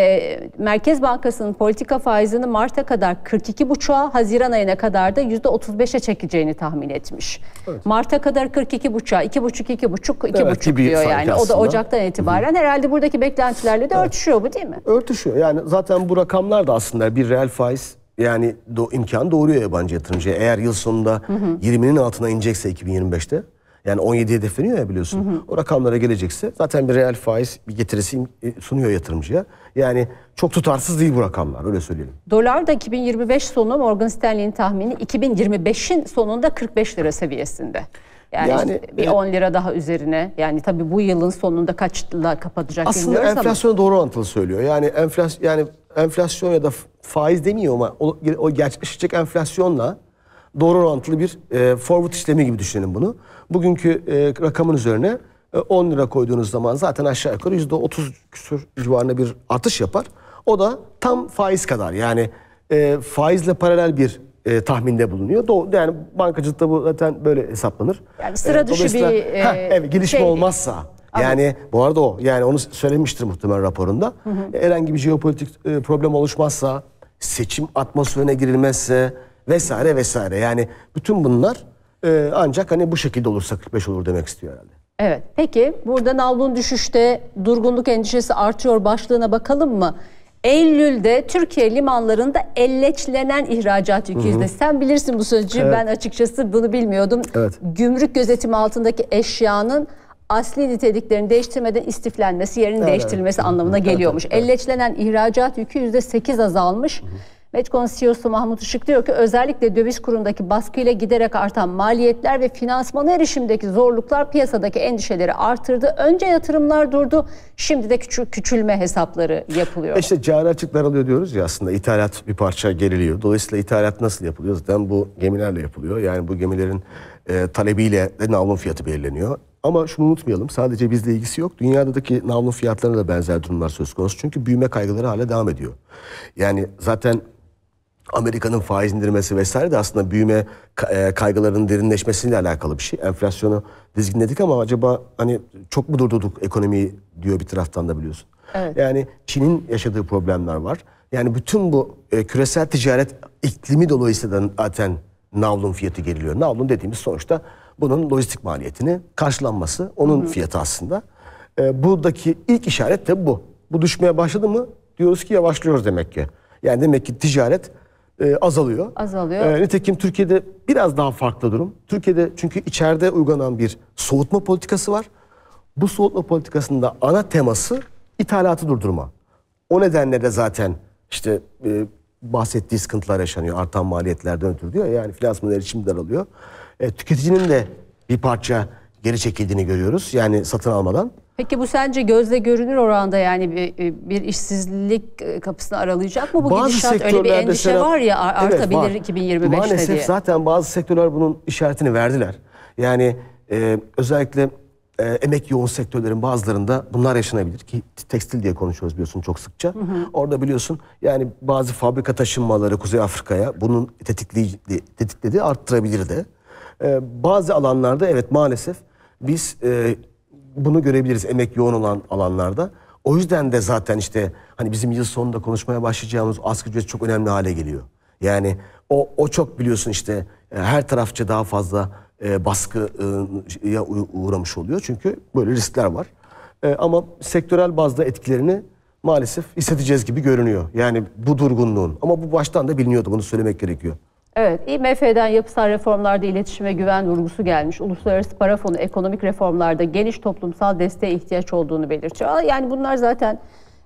e, Merkez Bankası'nın politika faizini Mart'a kadar kırk iki buçuğa, Haziran ayına kadar da yüzde otuz beşe çekeceğini tahmin etmiş. Evet. Mart'a kadar kırk iki buçuğa, iki buçuk, iki buçuk, iki evet, buçuk diyor yani. Aslında. O da Ocak'tan itibaren. Hı-hı. Herhalde buradaki beklentilerle de evet. örtüşüyor bu, değil mi? Örtüşüyor. Yani zaten bu rakamlar da aslında bir reel faiz yani do, imkan doğuruyor yabancı yatırımcıya. Eğer yıl sonunda hı hı. yirminin altına inecekse iki bin yirmi beşte yani on yedi hedefleniyor ya biliyorsun. Hı hı. O rakamlara gelecekse zaten bir reel faiz bir getirisi sunuyor yatırımcıya. Yani çok tutarsız değil bu rakamlar, öyle söyleyelim. Dolar da iki bin yirmi beş sonu Morgan Stanley'in tahmini iki bin yirmi beşin sonunda kırk beş lira seviyesinde. Yani, yani işte bir e, on lira daha üzerine. Yani tabii bu yılın sonunda kaçla kapatacak aslında bilmiyoruz ama. Aslında enflasyona doğru orantılı söylüyor. Yani enflasyon yani enflasyon ya da faiz demiyor ama o, o gerçekleşecek enflasyonla doğru orantılı bir e, forward işlemi gibi düşünelim bunu. Bugünkü e, rakamın üzerine e, on lira koyduğunuz zaman zaten aşağı yukarı yüzde otuz küsur civarında bir artış yapar. O da tam faiz kadar, yani e, faizle paralel bir e, tahminde bulunuyor. Do yani bankacılıkta bu zaten böyle hesaplanır. Yani sıra dışı bir e, heh, evet, gelişme şey olmazsa. Ama. Yani bu arada o yani onu söylemiştir muhtemelen raporunda. Hı hı. Herhangi bir jeopolitik e, problem oluşmazsa, seçim atmosferine girilmezse vesaire vesaire. Yani bütün bunlar e, ancak hani bu şekilde olursa kırk beş olur demek istiyor herhalde. Evet. Peki burada navlun düşüşte durgunluk endişesi artıyor başlığına bakalım mı? Eylül'de Türkiye limanlarında elleçlenen ihracat yükü yüzdesi. Sen bilirsin bu sözcüğü. Evet. Ben açıkçası bunu bilmiyordum. Evet. Gümrük gözetimi altındaki eşyanın asli niteliklerini değiştirmeden istiflenmesi, yerini evet, değiştirilmesi evet. anlamına geliyormuş. Evet, evet, evet. Elleçlenen ihracat yükü yüzde sekiz azalmış. Hı hı. Medcon C E O'su Mahmut Işık diyor ki özellikle döviz kurundaki baskıyla giderek artan maliyetler ve finansmana erişimdeki zorluklar piyasadaki endişeleri artırdı. Önce yatırımlar durdu, şimdi de küçül, küçülme hesapları yapılıyor. İşte cari açık daralıyor diyoruz ya, aslında ithalat bir parça geriliyor. Dolayısıyla ithalat nasıl yapılıyor? Zaten bu gemilerle yapılıyor. Yani bu gemilerin e, talebiyle de navlun fiyatı belirleniyor. Ama şunu unutmayalım, sadece bizle ilgisi yok. Dünyadaki navlun fiyatlarına da benzer durumlar söz konusu. Çünkü büyüme kaygıları hala devam ediyor. Yani zaten Amerika'nın faiz indirmesi vesaire de aslında büyüme kaygılarının derinleşmesiyle alakalı bir şey. Enflasyonu dizginledik ama acaba hani çok mu durdurduk ekonomiyi diyor bir taraftan da, biliyorsun. Evet. Yani Çin'in yaşadığı problemler var. Yani bütün bu e, küresel ticaret iklimi dolayısıyla zaten navlun fiyatı geriliyor. Navlun dediğimiz sonuçta bunun lojistik maliyetini karşılanması, onun hı hı. fiyatı aslında. E, buradaki ilk işaret de bu. Bu düşmeye başladı mı diyoruz ki yavaşlıyoruz demek ki. Yani demek ki ticaret e, azalıyor. Azalıyor. E, nitekim Türkiye'de biraz daha farklı durum. Türkiye'de çünkü içeride uygulanan bir soğutma politikası var. Bu soğutma politikasında ana teması ithalatı durdurma. O nedenle de zaten işte e, bahsettiği sıkıntılar yaşanıyor. Artan maliyetlerden ötürü diyor. Yani finansman erişimi daralıyor. E, tüketicinin de bir parça geri çekildiğini görüyoruz. Yani satın almadan. Peki bu sence gözle görünür oranda yani bir, bir işsizlik kapısını aralayacak mı? Bu bazı gidişat öyle bir endişe Serap, var ya artabilir evet, var. iki bin yirmi beşte Maalesef diye. Zaten bazı sektörler bunun işaretini verdiler. Yani e, özellikle e, emek yoğun sektörlerin bazılarında bunlar yaşanabilir ki tekstil diye konuşuyoruz biliyorsun çok sıkça. Hı hı. Orada biliyorsun yani bazı fabrika taşınmaları Kuzey Afrika'ya bunun tetikleyici, tetiklediği arttırabilir de. E, bazı alanlarda evet maalesef biz e, bunu görebiliriz emek yoğun olan alanlarda. O yüzden de zaten işte hani bizim yıl sonunda konuşmaya başlayacağımız asgari ücret çok önemli hale geliyor. Yani o o çok biliyorsun işte her tarafça daha fazla e, baskıya uğramış oluyor. Çünkü böyle riskler var. E, ama sektörel bazda etkilerini maalesef hissedeceğiz gibi görünüyor. Yani bu durgunluğun. Ama bu baştan da biliniyordu. Bunu söylemek gerekiyor. Evet, I M F'den yapısal reformlarda iletişim ve güven vurgusu gelmiş. Uluslararası Para Fonu ekonomik reformlarda geniş toplumsal desteğe ihtiyaç olduğunu belirtiyor. Yani bunlar zaten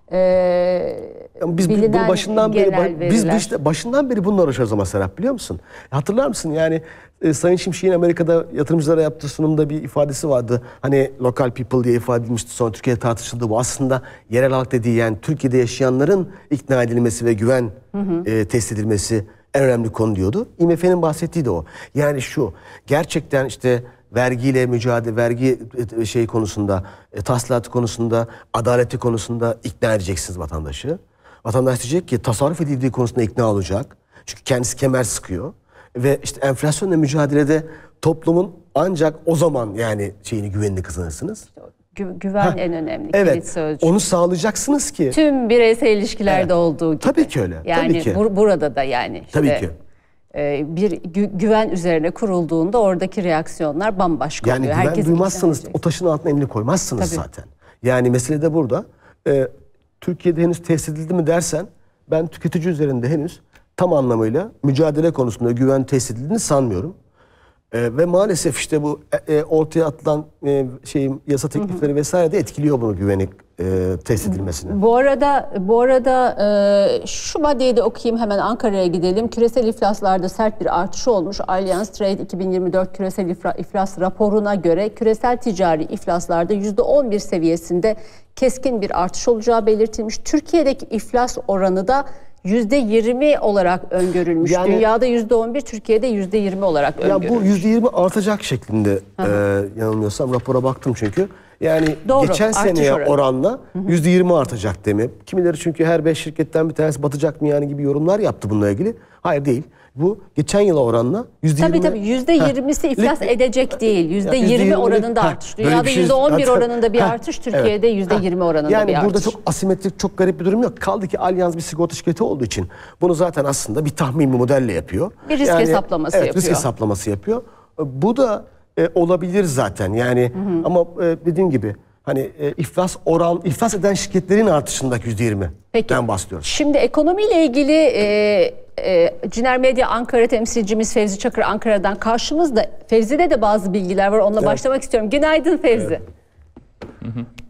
e, biz bilinen bu başından beri veriler. biz işte başından beri bununla uğraşıyoruz ama Serap, biliyor musun? Hatırlar mısın? Yani e, Sayın Şimşek'in Amerika'da yatırımcılara yaptığı sunumda bir ifadesi vardı. Hani local people diye ifade edilmişti. Sonra Türkiye'de tartışıldı. Bu aslında yerel halk dediği, yani Türkiye'de yaşayanların ikna edilmesi ve güven hı hı. E, test edilmesi en önemli konu diyordu. I M F'nin bahsettiği de o. Yani şu, gerçekten işte vergiyle mücadele, vergi şey konusunda, e, tahsilatı konusunda, adaleti konusunda ikna edeceksiniz vatandaşı. Vatandaş diyecek ki tasarruf edildiği konusunda ikna olacak. Çünkü kendisi kemer sıkıyor. Ve işte enflasyonla mücadelede toplumun ancak o zaman yani şeyini, güvenini kazanırsınız. Gü güven ha, en önemli evet, kilit sözcük. Onu sağlayacaksınız ki. Tüm bireysel ilişkilerde evet. olduğu gibi. Tabii ki öyle. Yani tabii ki. Bu, burada da yani. Işte, tabii ki. E, bir gü güven üzerine kurulduğunda oradaki reaksiyonlar bambaşka yani oluyor. Yani güven Herkes duymazsanız o taşın altına elini koymazsınız tabii. zaten. Yani mesele de burada. E, Türkiye'de henüz test edildi mi dersen, ben tüketici üzerinde henüz tam anlamıyla mücadele konusunda güven test edildiğini sanmıyorum. Ee, ve maalesef işte bu e, ortaya atılan e, şeyin yasa teklifleri hı hı. vesaire de etkiliyor bunu, güvenik e, test edilmesini. Bu arada bu arada e, şu maddeyi de okuyayım, hemen Ankara'ya gidelim. Küresel iflaslarda sert bir artış olmuş. Allianz Trade iki bin yirmi dört küresel ifla, iflas raporuna göre küresel ticari iflaslarda yüzde on bir seviyesinde keskin bir artış olacağı belirtilmiş. Türkiye'deki iflas oranı da yüzde yirmi olarak öngörülmüş. Yani, dünyada yüzde on bir, Türkiye'de yüzde yirmi olarak öngörülmüş. Ya bu yüzde yirmi artacak şeklinde e, yanılmıyorsam, rapora baktım çünkü. Yani doğru, geçen seneye oranı. oranla yüzde yirmi artacak demek. Kimileri çünkü her beş şirketten bir tanesi batacak mı yani gibi yorumlar yaptı bununla ilgili. Hayır, değil. Bu geçen yıla oranla yüzde yirmi. Tabii tabii yüzde yirmisi iflas ha. edecek değil. yüzde yirmi oranında ha. artış. Dünyada şey, yüzde on bir oranında bir ha. artış, Türkiye'de yüzde yirmi oranında yani bir artış. Yani burada çok asimetrik, çok garip bir durum yok. Kaldı ki Allianz bir sigorta şirketi olduğu için bunu zaten aslında bir tahmin, bir modelle yapıyor. Bir risk yani, hesaplaması evet, yapıyor. Risk hesaplaması yapıyor. Bu da e, olabilir zaten. Yani hı hı. ama e, dediğim gibi hani e, iflas oran, iflas eden şirketlerin artışındaki yüzde yirmiden bahsediyoruz. Şimdi ekonomiyle ilgili e, e, Ciner Medya Ankara temsilcimiz Fevzi Çakır Ankara'dan karşımızda. Fevzi'de de bazı bilgiler var. Onunla evet. başlamak istiyorum. Günaydın Fevzi. Evet. Hı hı.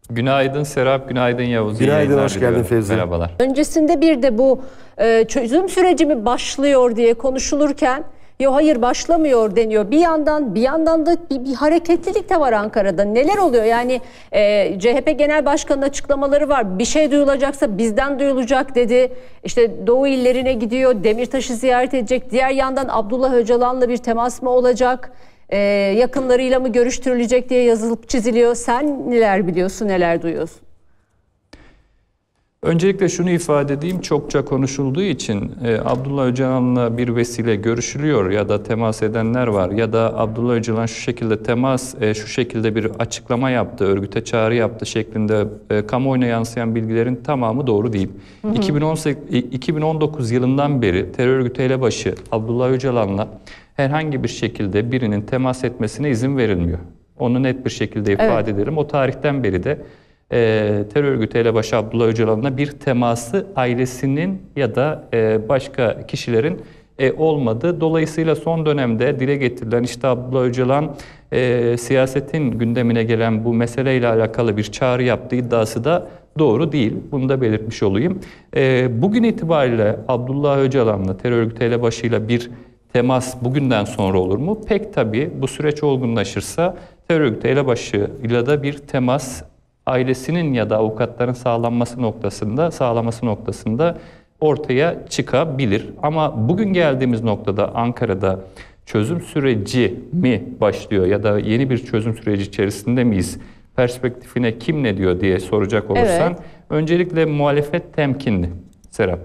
Günaydın Serap, günaydın Yavuz. Günaydın, hoş geldin Fevzi. Merhabalar. Öncesinde bir de bu e, çözüm süreci mi başlıyor diye konuşulurken yok hayır başlamıyor deniyor. Bir yandan bir yandan da bir, bir hareketlilik de var Ankara'da. Neler oluyor? Yani e, C H P Genel Başkanı'nın açıklamaları var. Bir şey duyulacaksa bizden duyulacak dedi. İşte Doğu illerine gidiyor. Demirtaş'ı ziyaret edecek. Diğer yandan Abdullah Öcalan'la bir temas mı olacak? E, yakınlarıyla mı görüştürülecek diye yazılıp çiziliyor. Sen neler biliyorsun, neler duyuyorsun? Öncelikle şunu ifade edeyim, çokça konuşulduğu için e, Abdullah Öcalan'la bir vesile görüşülüyor ya da temas edenler var ya da Abdullah Öcalan şu şekilde temas, e, şu şekilde bir açıklama yaptı, örgüte çağrı yaptı şeklinde e, kamuoyuna yansıyan bilgilerin tamamı doğru değil. Hı hı. iki bin on sekiz, iki bin on dokuz yılından beri terör örgütü elebaşı Abdullah Öcalan'la herhangi bir şekilde birinin temas etmesine izin verilmiyor. Onu net bir şekilde ifade evet. ederim. O tarihten beri de E, terör örgütü elebaşı Abdullah Öcalan'la bir teması ailesinin ya da e, başka kişilerin e, olmadığı. Dolayısıyla son dönemde dile getirilen işte Abdullah Öcalan e, siyasetin gündemine gelen bu meseleyle alakalı bir çağrı yaptığı iddiası da doğru değil. Bunu da belirtmiş olayım. E, bugün itibariyle Abdullah Öcalan'la terör örgütü elebaşıyla bir temas bugünden sonra olur mu? Pek tabii bu süreç olgunlaşırsa terör örgütü elebaşıyla da bir temas ailesinin ya da avukatların sağlanması noktasında, sağlaması noktasında ortaya çıkabilir. Ama bugün geldiğimiz noktada Ankara'da çözüm süreci mi başlıyor ya da yeni bir çözüm süreci içerisinde miyiz? Perspektifine kim ne diyor diye soracak olursan, evet. öncelikle muhalefet temkinli Serap.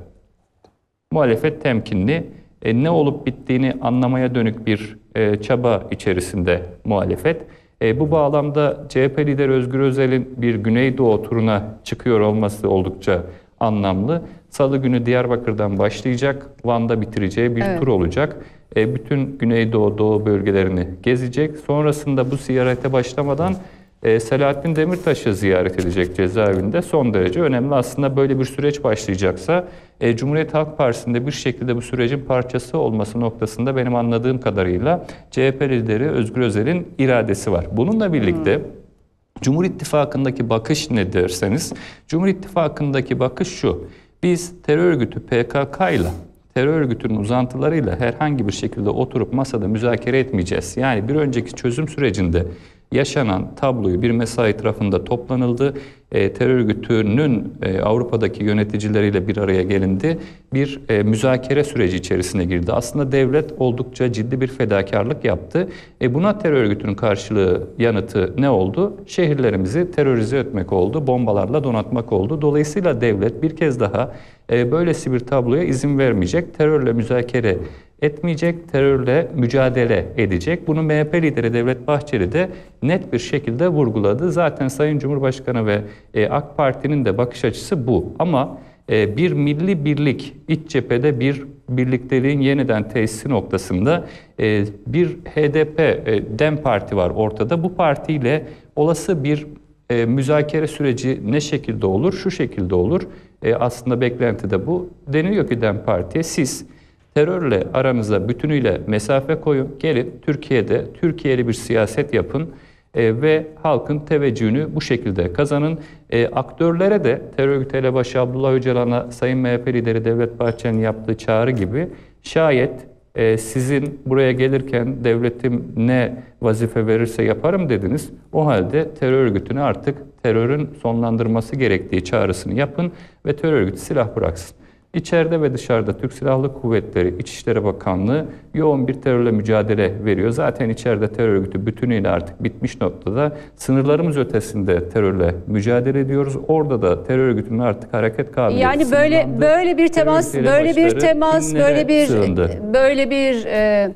Muhalefet temkinli. E, ne olup bittiğini anlamaya dönük bir e, çaba içerisinde muhalefet. E, bu bağlamda C H P lideri Özgür Özel'in bir Güneydoğu turuna çıkıyor olması oldukça anlamlı. Salı günü Diyarbakır'dan başlayacak, Van'da bitireceği bir evet. tur olacak. E, bütün Güneydoğu, Doğu bölgelerini gezecek. Sonrasında bu ziyarete başlamadan e, Selahattin Demirtaş'ı ziyaret edecek cezaevinde. Son derece önemli. Aslında böyle bir süreç başlayacaksa e, Cumhuriyet Halk Partisi'nde bir şekilde bu sürecin parçası olması noktasında benim anladığım kadarıyla C H P lideri Özgür Özel'in iradesi var. Bununla birlikte hmm. Cumhur İttifakı'ndaki bakış ne derseniz, Cumhur İttifakı'ndaki bakış şu: biz terör örgütü P K K ile terör örgütünün uzantılarıyla herhangi bir şekilde oturup masada müzakere etmeyeceğiz. Yani bir önceki çözüm sürecinde yaşanan tabloyu bir masa etrafında toplanıldı. E, terör örgütünün e, Avrupa'daki yöneticileriyle bir araya gelindi. Bir e, müzakere süreci içerisine girdi. Aslında devlet oldukça ciddi bir fedakarlık yaptı. E, buna terör örgütünün karşılığı, yanıtı ne oldu? Şehirlerimizi terörize etmek oldu, bombalarla donatmak oldu. Dolayısıyla devlet bir kez daha e, böylesi bir tabloya izin vermeyecek. Terörle müzakere etmeyecek, terörle mücadele edecek. Bunu M H P lideri Devlet Bahçeli de net bir şekilde vurguladı. Zaten Sayın Cumhurbaşkanı ve e, AK Parti'nin de bakış açısı bu. Ama e, bir milli birlik, iç cephede bir birlikteliğin yeniden tesisi noktasında e, bir H D P, e, DEM Parti var ortada. Bu partiyle olası bir e, müzakere süreci ne şekilde olur? Şu şekilde olur. E, aslında beklenti de bu. Deniliyor ki DEM Parti'ye siz terörle aranıza bütünüyle mesafe koyun, gelin Türkiye'de Türkiye'li bir siyaset yapın e, ve halkın teveccühünü bu şekilde kazanın. E, aktörlere de terör örgütü elebaşı Abdullah Öcalan'a Sayın M H P lideri Devlet Bahçeli'nin yaptığı çağrı gibi şayet e, sizin buraya gelirken devletim ne vazife verirse yaparım dediniz. O halde terör örgütünü artık terörün sonlandırması gerektiği çağrısını yapın ve terör örgütü silah bıraksın. İçeride ve dışarıda Türk Silahlı Kuvvetleri, İçişleri Bakanlığı yoğun bir terörle mücadele veriyor. Zaten içeride terör örgütü bütünüyle artık bitmiş noktada. Sınırlarımız ötesinde terörle mücadele ediyoruz. Orada da terör örgütünün artık hareket kabiliyeti Yani böyle sınırlandı. böyle bir temas, böyle bir temas, böyle bir sığındı. böyle bir e,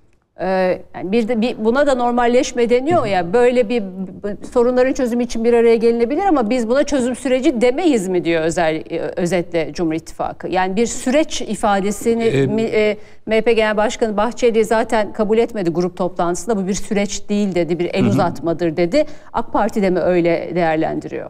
e, yani bir de bir, buna da normalleşme deniyor ya. Böyle bir sorunların çözümü için bir araya gelinebilir ama biz buna çözüm süreci demeyiz mi diyor özel özetle Cumhur İttifakı. Yani bir süreç ifadesini ee, e, M H P Genel Başkanı Bahçeli zaten kabul etmedi grup toplantısında. Bu bir süreç değil dedi, bir el hı. uzatmadır dedi. AK Parti de mi öyle değerlendiriyor?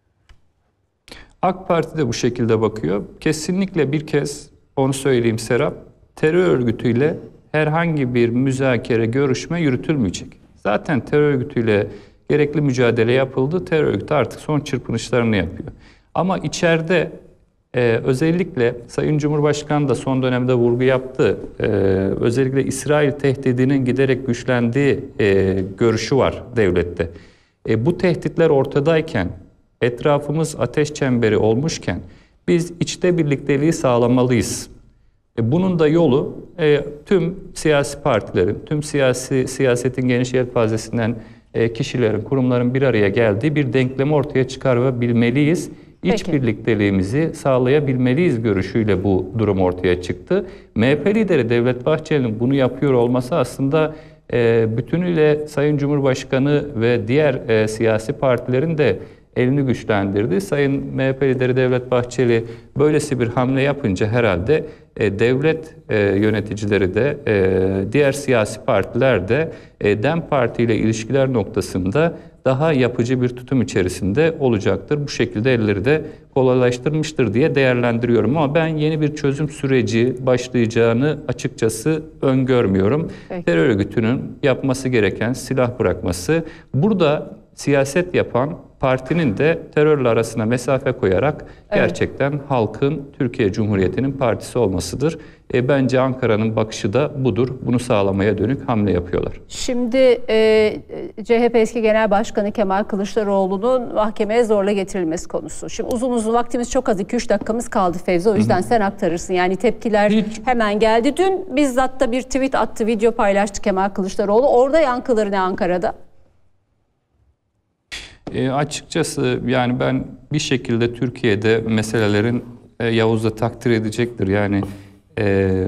AK Parti de bu şekilde bakıyor. Kesinlikle bir kez onu söyleyeyim Serap, terör örgütüyle herhangi bir müzakere, görüşme yürütülmeyecek. Zaten terör örgütüyle gerekli mücadele yapıldı. Terör örgütü artık son çırpınışlarını yapıyor. Ama içeride e, özellikle Sayın Cumhurbaşkanı da son dönemde vurgu yaptı. E, özellikle İsrail tehdidinin giderek güçlendiği e, görüşü var devlette. E, bu tehditler ortadayken, etrafımız ateş çemberi olmuşken biz içte birlikteliği sağlamalıyız. E, bunun da yolu e, tüm siyasi partilerin, tüm siyasi siyasetin geniş yelpazesinden e, kişilerin, kurumların bir araya geldiği bir denklemi ortaya çıkarabilmeliyiz. İç Peki. birlikteliğimizi sağlayabilmeliyiz görüşüyle bu durum ortaya çıktı. M H P lideri Devlet Bahçeli'nin bunu yapıyor olması aslında e, bütünüyle Sayın Cumhurbaşkanı ve diğer e, siyasi partilerin de elini güçlendirdi. Sayın M H P lideri Devlet Bahçeli böylesi bir hamle yapınca herhalde e, devlet e, yöneticileri de e, diğer siyasi partiler de e, DEM Parti ile ilişkiler noktasında daha yapıcı bir tutum içerisinde olacaktır. Bu şekilde elleri de kolaylaştırmıştır diye değerlendiriyorum. Ama ben yeni bir çözüm süreci başlayacağını açıkçası öngörmüyorum. Peki. Terör örgütünün yapması gereken silah bırakması. Burada siyaset yapan partinin de terörle arasına mesafe koyarak gerçekten halkın, Türkiye Cumhuriyeti'nin partisi olmasıdır. E, bence Ankara'nın bakışı da budur. Bunu sağlamaya dönük hamle yapıyorlar. Şimdi e, C H P eski Genel Başkanı Kemal Kılıçdaroğlu'nun mahkemeye zorla getirilmesi konusu. Şimdi uzun uzun vaktimiz çok az, iki üç dakikamız kaldı Fevzi. O yüzden Hı-hı. sen aktarırsın. Yani tepkiler Hiç. hemen geldi. Dün bizzat da bir tweet attı, video paylaştı Kemal Kılıçdaroğlu. Orada yankıları ne Ankara'da? E, açıkçası yani ben bir şekilde Türkiye'de meselelerin e, Yavuz da takdir edecektir. Yani e,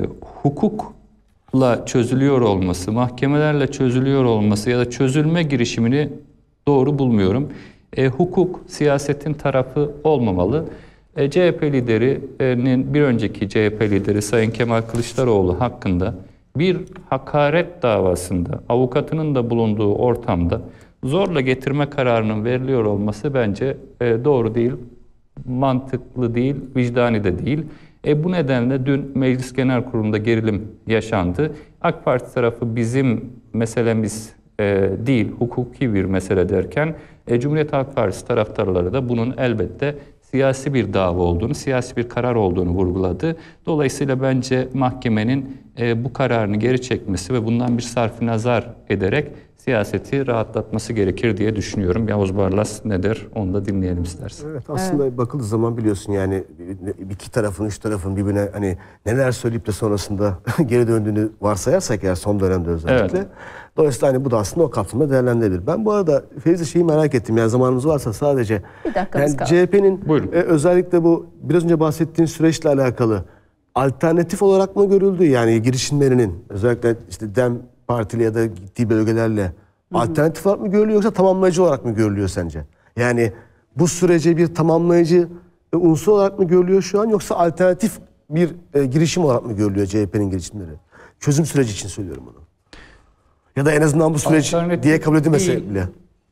hukukla çözülüyor olması, mahkemelerle çözülüyor olması ya da çözülme girişimini doğru bulmuyorum. E, hukuk siyasetin tarafı olmamalı. E, C H P liderinin bir önceki C H P lideri Sayın Kemal Kılıçdaroğlu hakkında bir hakaret davasında avukatının da bulunduğu ortamda zorla getirme kararının veriliyor olması bence e, doğru değil, mantıklı değil, vicdani de değil. E, bu nedenle dün Meclis Genel Kurulu'nda gerilim yaşandı. AK Parti tarafı bizim meselemiz e, değil, hukuki bir mesele derken e, Cumhuriyet Halk Partisi taraftarları da bunun elbette siyasi bir dava olduğunu, siyasi bir karar olduğunu vurguladı. Dolayısıyla bence mahkemenin e, bu kararını geri çekmesi ve bundan bir sarf nazar ederek siyaseti rahatlatması gerekir diye düşünüyorum. Yavuz Barlas ne der? Onu da dinleyelim istersen. Evet, aslında evet. bakıldığı zaman biliyorsun yani iki tarafın, üç tarafın birbirine hani neler söyleyip de sonrasında geri döndüğünü varsayarsak eğer son dönemde özellikle. Evet. Dolayısıyla hani bu da aslında o kapsamda değerlendirilir. Ben bu arada Fevzi şeyi merak ettim. Yani zamanımız varsa sadece yani C H P'nin e, özellikle bu biraz önce bahsettiğin süreçle alakalı alternatif olarak mı görüldü? Yani girişimlerinin özellikle işte DEM Partili ya da gittiği bölgelerle Hı-hı. alternatif olarak mı görülüyor yoksa tamamlayıcı olarak mı görülüyor sence? Yani bu sürece bir tamamlayıcı e, unsur olarak mı görülüyor şu an yoksa alternatif bir e, girişim olarak mı görülüyor C H P'nin girişimleri? Çözüm süreci için söylüyorum bunu. Ya da en azından bu süreç diye kabul edilmese bile.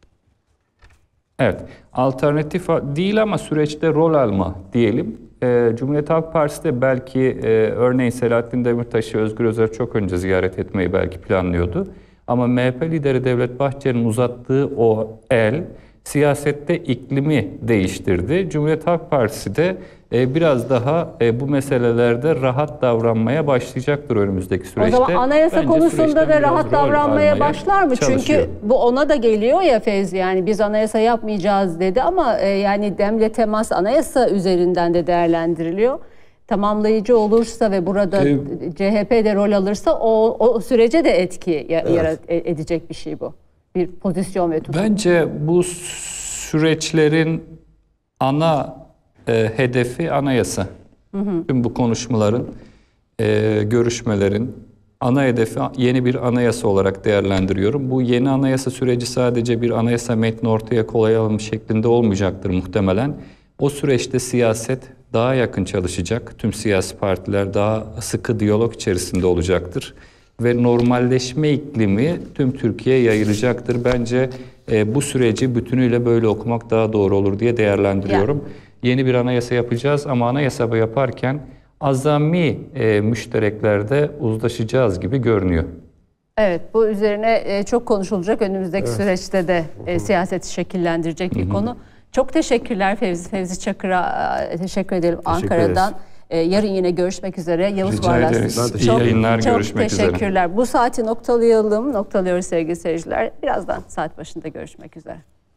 Evet, alternatif değil ama süreçte rol alma diyelim. Ee, Cumhuriyet Halk Partisi de belki e, örneğin Selahattin Demirtaş'ı Özgür Özel çok önce ziyaret etmeyi belki planlıyordu. Ama M H P lideri Devlet Bahçeli'nin uzattığı o el siyasette iklimi değiştirdi. Cumhuriyet Halk Partisi de e, biraz daha e, bu meselelerde rahat davranmaya başlayacaktır önümüzdeki süreçte. O zaman anayasa Bence konusunda da rahat davranmaya başlar mı? Çalışıyor. Çünkü bu ona da geliyor ya Fevzi, yani biz anayasa yapmayacağız dedi ama e, yani DEM'le temas anayasa üzerinden de değerlendiriliyor. Tamamlayıcı olursa ve burada ee, C H P de rol alırsa o, o sürece de etki evet. yarat, edecek bir şey bu. Bir pozisyon ve tutum. Bence bu süreçlerin ana e, hedefi anayasa. Hı hı. Tüm bu konuşmaların, e, görüşmelerin ana hedefi yeni bir anayasa olarak değerlendiriyorum. Bu yeni anayasa süreci sadece bir anayasa metni ortaya koyalım şeklinde olmayacaktır muhtemelen. O süreçte siyaset daha yakın çalışacak. Tüm siyasi partiler daha sıkı diyalog içerisinde olacaktır. Ve normalleşme iklimi tüm Türkiye'ye yayılacaktır. Bence e, bu süreci bütünüyle böyle okumak daha doğru olur diye değerlendiriyorum. Ya. Yeni bir anayasa yapacağız ama anayasa yaparken azami e, müştereklerde uzlaşacağız gibi görünüyor. Evet, bu üzerine e, çok konuşulacak. Önümüzdeki evet. süreçte de e, siyaseti şekillendirecek bir Hı-hı. konu. Çok teşekkürler Fevzi. Fevzi Çakır'a e, teşekkür edelim teşekkür Ankara'dan. E, yarın yine görüşmek üzere. Yavuz Rica Varlas. ederiz. İyi yayınlar, çok görüşmek üzere. Çok teşekkürler. Bu saati noktalayalım. Noktalıyoruz sevgili seyirciler. Birazdan saat başında görüşmek üzere.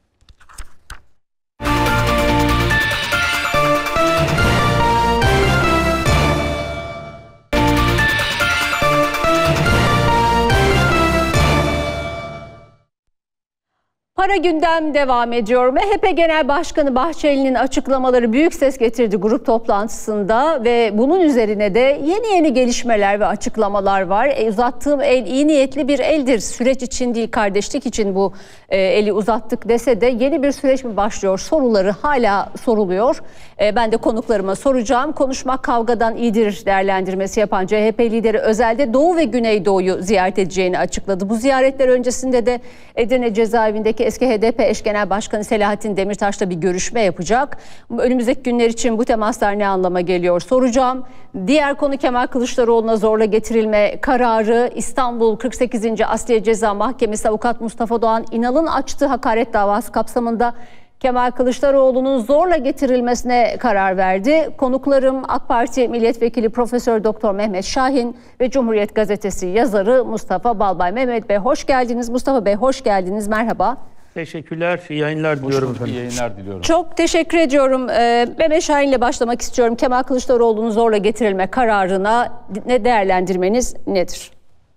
Para gündem devam ediyor. M H P Genel Başkanı Bahçeli'nin açıklamaları büyük ses getirdi grup toplantısında ve bunun üzerine de yeni yeni gelişmeler ve açıklamalar var. E, uzattığım el iyi niyetli bir eldir. Süreç için değil, kardeşlik için bu e, eli uzattık dese de yeni bir süreç mi başlıyor? Soruları hala soruluyor. E, ben de konuklarıma soracağım. Konuşmak kavgadan iyidir değerlendirmesi yapan C H P lideri özelde Doğu ve Güneydoğu'yu ziyaret edeceğini açıkladı. Bu ziyaretler öncesinde de Edirne cezaevindeki eski H D P eş genel başkanı Selahattin Demirtaş'la bir görüşme yapacak. Önümüzdeki günler için bu temaslar ne anlama geliyor soracağım. Diğer konu Kemal Kılıçdaroğlu'na zorla getirilme kararı. İstanbul kırk sekizinci Asliye Ceza Mahkemesi avukat Mustafa Doğan İnal'ın açtığı hakaret davası kapsamında Kemal Kılıçdaroğlu'nun zorla getirilmesine karar verdi. Konuklarım AK Parti Milletvekili Profesör Doktor Mehmet Şahin ve Cumhuriyet Gazetesi yazarı Mustafa Balbay. Mehmet Bey hoş geldiniz. Mustafa Bey hoş geldiniz. Merhaba. Teşekkürler. İyi yayınlar diliyorum efendim. İyi yayınlar diliyorum. Çok teşekkür ediyorum. Ee, Mehmet Şahin ile başlamak istiyorum. Kemal Kılıçdaroğlu'nun zorla getirilme kararına ne değerlendirmeniz nedir?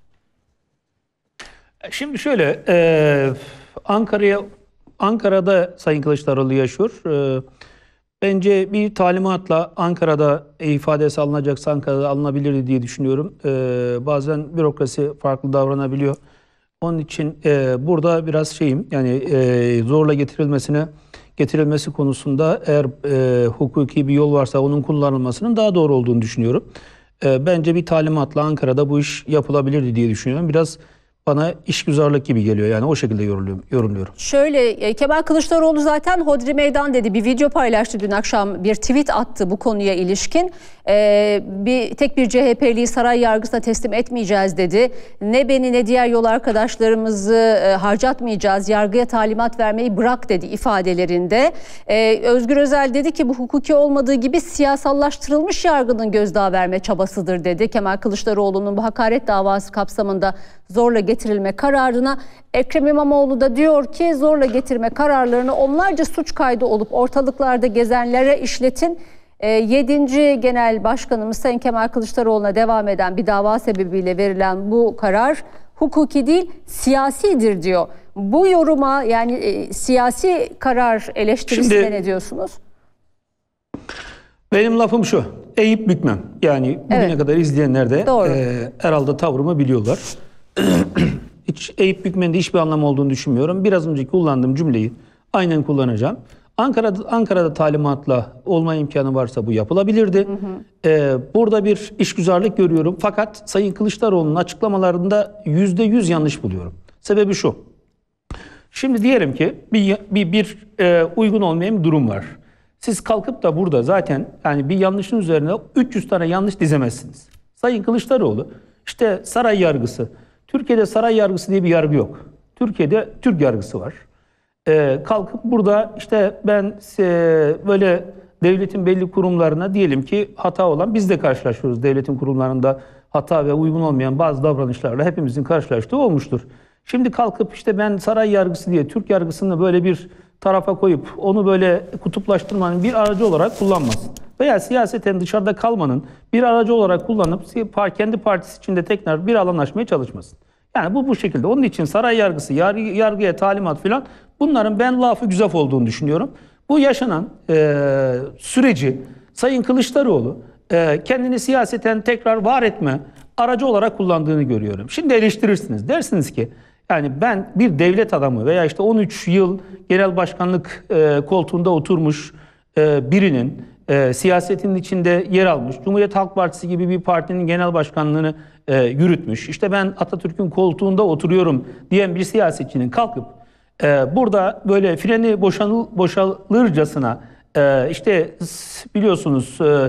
Şimdi şöyle, e, Ankara'ya Ankara'da Sayın Kılıçdaroğlu yaşıyor. E, bence bir talimatla Ankara'da ifadesi alınacaksa Ankara'da alınabilirdi diye düşünüyorum. E, bazen bürokrasi farklı davranabiliyor. Onun için e, burada biraz şeyim, yani e, zorla getirilmesine getirilmesi konusunda eğer e, hukuki bir yol varsa onun kullanılmasının daha doğru olduğunu düşünüyorum. E, bence bir talimatla Ankara'da bu iş yapılabilirdi diye düşünüyorum. Biraz bana işgüzarlık gibi geliyor, yani o şekilde yorumluyorum. yorumluyorum. Şöyle, Kemal Kılıçdaroğlu zaten hodri meydan dedi. Bir video paylaştı dün akşam, bir tweet attı bu konuya ilişkin. Ee, bir tek bir C H P'liyi saray yargısına teslim etmeyeceğiz dedi. Ne beni ne diğer yol arkadaşlarımızı e, harcatmayacağız. Yargıya talimat vermeyi bırak dedi ifadelerinde. Ee, Özgür Özel dedi ki bu hukuki olmadığı gibi siyasallaştırılmış yargının gözdağı verme çabasıdır dedi. Kemal Kılıçdaroğlu'nun bu hakaret davası kapsamında zorla getirilme kararına. Ekrem İmamoğlu da diyor ki zorla getirme kararlarını onlarca suç kaydı olup ortalıklarda gezenlere işletin. E, yedinci Genel Başkanımız Sayın Kemal Kılıçdaroğlu'na devam eden bir dava sebebiyle verilen bu karar hukuki değil siyasidir diyor. Bu yoruma, yani e, siyasi karar eleştirisine Şimdi, ne diyorsunuz? Benim lafım şu, eğip bükmem. Yani bugüne evet. kadar izleyenler de e, herhalde tavrımı biliyorlar. Hiç eğip bükmenin de hiçbir anlamı olduğunu düşünmüyorum. Biraz önce kullandığım cümleyi aynen kullanacağım. Ankara'da, Ankara'da talimatla olma imkanı varsa bu yapılabilirdi. Hı hı. Ee, burada bir işgüzarlık görüyorum. Fakat Sayın Kılıçdaroğlu'nun açıklamalarında yüzde yüz yanlış buluyorum. Sebebi şu. Şimdi diyelim ki bir, bir, bir e, uygun olmayan bir durum var. Siz kalkıp da burada zaten yani bir yanlışın üzerine üç yüz tane yanlış dizemezsiniz. Sayın Kılıçdaroğlu işte saray yargısı. Türkiye'de saray yargısı diye bir yargı yok. Türkiye'de Türk yargısı var. Ee, kalkıp burada işte ben e, böyle devletin belli kurumlarına diyelim ki hata olan, biz de karşılaşıyoruz. Devletin kurumlarında hata ve uygun olmayan bazı davranışlarla hepimizin karşılaştığı olmuştur. Şimdi kalkıp işte ben saray yargısı diye Türk yargısını böyle bir tarafa koyup onu böyle kutuplaştırmanın bir aracı olarak kullanmasın. Veya siyaseten dışarıda kalmanın bir aracı olarak kullanıp kendi partisi içinde tekrar bir alan açmaya çalışmasın. Yani bu bu şekilde. Onun için saray yargısı, yargı, yargıya talimat filan, bunların ben lafı güzaf olduğunu düşünüyorum. Bu yaşanan e, süreci Sayın Kılıçdaroğlu e, kendini siyaseten tekrar var etme aracı olarak kullandığını görüyorum. Şimdi eleştirirsiniz. Dersiniz ki yani ben bir devlet adamı veya işte on üç yıl genel başkanlık e, koltuğunda oturmuş e, birinin e, siyasetin içinde yer almış, Cumhuriyet Halk Partisi gibi bir partinin genel başkanlığını e, yürütmüş, işte ben Atatürk'ün koltuğunda oturuyorum diyen bir siyasetçinin kalkıp e, burada böyle freni boşanıl, boşalırcasına e, işte biliyorsunuz e,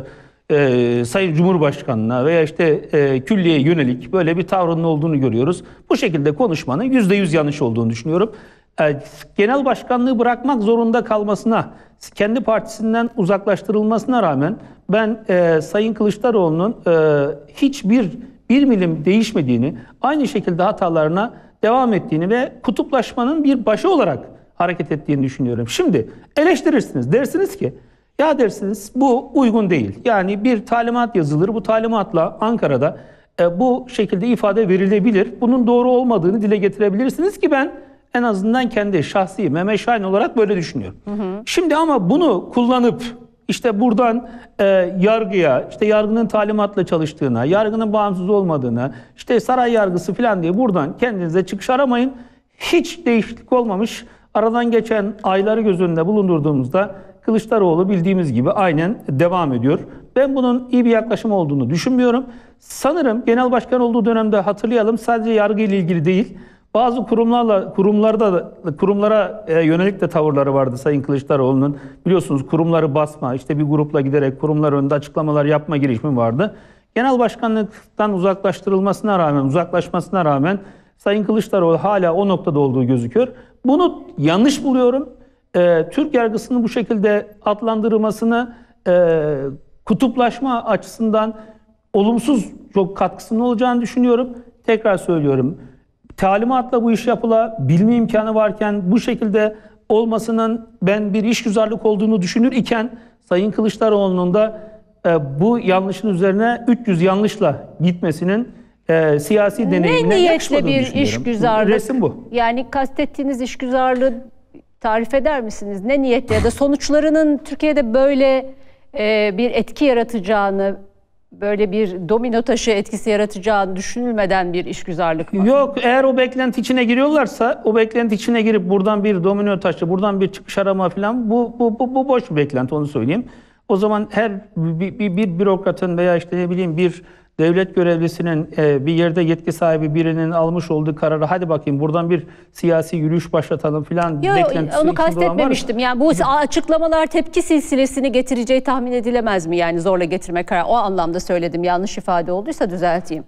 e, Sayın Cumhurbaşkanı'na veya işte e, külliyeye yönelik böyle bir tavrının olduğunu görüyoruz. Bu şekilde konuşmanın yüzde yüz yanlış olduğunu düşünüyorum. E, genel başkanlığı bırakmak zorunda kalmasına, kendi partisinden uzaklaştırılmasına rağmen ben e, Sayın Kılıçdaroğlu'nun e, hiçbir bir milim değişmediğini, aynı şekilde hatalarına devam ettiğini ve kutuplaşmanın bir başı olarak hareket ettiğini düşünüyorum. Şimdi eleştirirsiniz, dersiniz ki ya dersiniz bu uygun değil. Yani bir talimat yazılır, bu talimatla Ankara'da e, bu şekilde ifade verilebilir. Bunun doğru olmadığını dile getirebilirsiniz ki ben en azından kendi şahsi Mehmet Şahin olarak böyle düşünüyorum. Hı hı. Şimdi ama bunu kullanıp işte buradan e, yargıya, işte yargının talimatla çalıştığına, yargının bağımsız olmadığına, işte saray yargısı falan diye buradan kendinize çıkış aramayın. Hiç değişiklik olmamış. Aradan geçen ayları göz önünde bulundurduğumuzda Kılıçdaroğlu bildiğimiz gibi aynen devam ediyor. Ben bunun iyi bir yaklaşım olduğunu düşünmüyorum. Sanırım genel başkan olduğu dönemde hatırlayalım sadece yargı ile ilgili değil, bazı kurumlarla kurumlarda kurumlara yönelik de tavırları vardı Sayın Kılıçdaroğlu'nun. Biliyorsunuz kurumları basma, işte bir grupla giderek kurumlar önünde açıklamalar yapma girişimi vardı. Genel başkanlıktan uzaklaştırılmasına rağmen, uzaklaşmasına rağmen Sayın Kılıçdaroğlu hala o noktada olduğu gözüküyor. Bunu yanlış buluyorum. Ee, Türk yargısının bu şekilde adlandırılmasını e, kutuplaşma açısından olumsuz çok katkısının olacağını düşünüyorum. Tekrar söylüyorum. Talimatla bu iş yapılabilme imkanı varken bu şekilde olmasının ben bir işgüzarlık olduğunu düşünür iken Sayın Kılıçdaroğlu'nun da e, bu yanlışın üzerine üç yüz yanlışla gitmesinin e, siyasi deneyimine yakışmadığını bir düşünüyorum. işgüzarlık? Resim bu. Yani kastettiğiniz işgüzarlığı tarif eder misiniz? Ne niyetle ya da sonuçlarının Türkiye'de böyle e, bir etki yaratacağını, böyle bir domino taşı etkisi yaratacağını düşünülmeden bir işgüzarlık mı? Yok, eğer o beklenti içine giriyorlarsa, o beklenti içine girip buradan bir domino taşı, buradan bir çıkış arama falan bu bu bu, bu boş bir beklenti, onu söyleyeyim. O zaman her bir, bir, bir bürokratın veya işte ne bileyim bir devlet görevlisinin e, bir yerde yetki sahibi birinin almış olduğu kararı hadi bakayım buradan bir siyasi yürüyüş başlatalım falan beklentisi. Onu kastetmemiştim. Yani bu açıklamalar tepki silsilesini getireceği tahmin edilemez mi? Yani zorla getirme kararı. O anlamda söyledim. Yanlış ifade olduysa düzelteyim.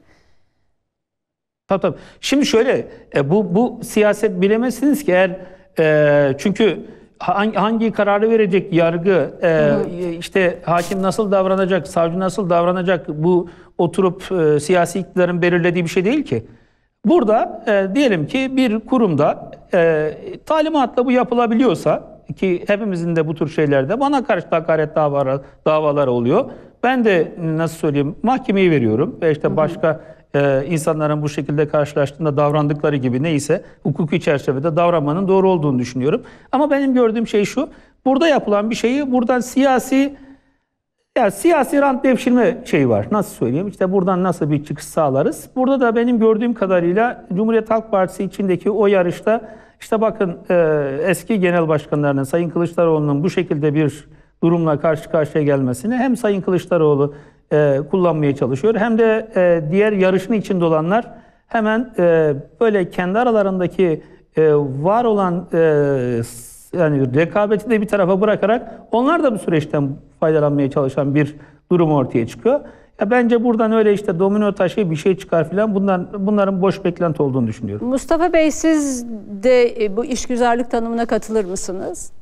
Tabii tabii. Şimdi şöyle e, bu bu siyaset bilemezsiniz ki eğer e, çünkü hangi, hangi kararı verecek yargı, e, işte hakim nasıl davranacak, savcı nasıl davranacak, bu oturup e, siyasi iktidarın belirlediği bir şey değil ki. Burada e, diyelim ki bir kurumda e, talimatla bu yapılabiliyorsa ki hepimizin de bu tür şeylerde bana karşı hakaret davaları, davaları oluyor. Ben de nasıl söyleyeyim mahkemeyi veriyorum ve işte başka e, insanların bu şekilde karşılaştığında davrandıkları gibi neyse hukuki çerçevede davranmanın doğru olduğunu düşünüyorum. Ama benim gördüğüm şey şu, burada yapılan bir şeyi buradan siyasi ya siyasi rant devşirme şeyi var. Nasıl söyleyeyim? İşte buradan nasıl bir çıkış sağlarız? Burada da benim gördüğüm kadarıyla Cumhuriyet Halk Partisi içindeki o yarışta işte bakın e, eski genel başkanlarının Sayın Kılıçdaroğlu'nun bu şekilde bir durumla karşı karşıya gelmesini hem Sayın Kılıçdaroğlu e, kullanmaya çalışıyor hem de e, diğer yarışın içinde olanlar hemen e, böyle kendi aralarındaki e, var olan e, yani rekabeti de bir tarafa bırakarak onlar da bu süreçten faydalanmaya çalışan bir durum ortaya çıkıyor. Ya bence buradan öyle işte domino taşı bir şey çıkar filan bunlar, bunların boş beklenti olduğunu düşünüyorum. Mustafa Bey siz de bu işgüzarlık tanımına katılır mısınız?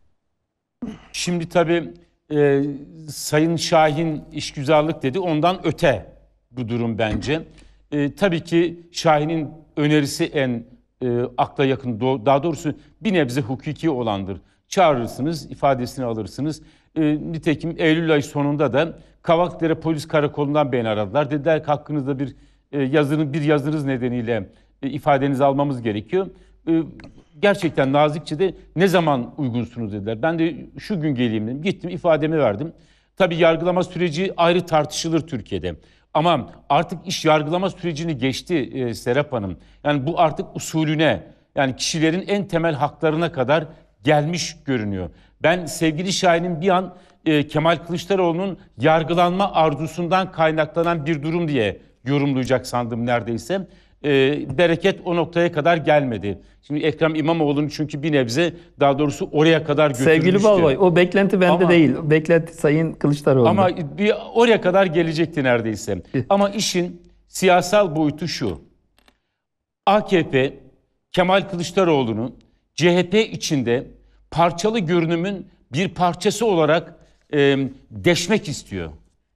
Şimdi tabii e, Sayın Şahin işgüzarlık dedi, ondan öte bu durum bence. E, tabii ki Şahin'in önerisi en e, akla yakın, daha doğrusu bir nebze hukuki olandır. Çağırırsınız, ifadesini alırsınız. E, nitekim Eylül ayı sonunda da Kavakdere Polis Karakolu'ndan beni aradılar. Dediler ki hakkınızda bir e, yazının bir yazınız nedeniyle e, ifadenizi almamız gerekiyor. E, gerçekten nazikçe de ne zaman uygunsunuz dediler. Ben de şu gün geleyim dedim. Gittim, ifademi verdim. Tabii yargılama süreci ayrı tartışılır Türkiye'de. Ama artık iş yargılama sürecini geçti e, Serap Hanım. Yani bu artık usulüne, yani kişilerin en temel haklarına kadar gelmiş görünüyor. Ben sevgili Şahin'in bir an e, Kemal Kılıçdaroğlu'nun yargılanma arzusundan kaynaklanan bir durum diye yorumlayacak sandım neredeyse. e, bereket o noktaya kadar gelmedi. Şimdi Ekrem İmamoğlu'nun çünkü bir nebze daha doğrusu oraya kadar götürmüştü. Sevgili Balbay, o beklenti bende ama, değil. Beklenti Sayın Kılıçdaroğlu. Ama bir oraya kadar gelecekti neredeyse. Ama işin siyasal boyutu şu. A K P Kemal Kılıçdaroğlu'nu C H P içinde parçalı görünümün bir parçası olarak e, deşmek istiyor.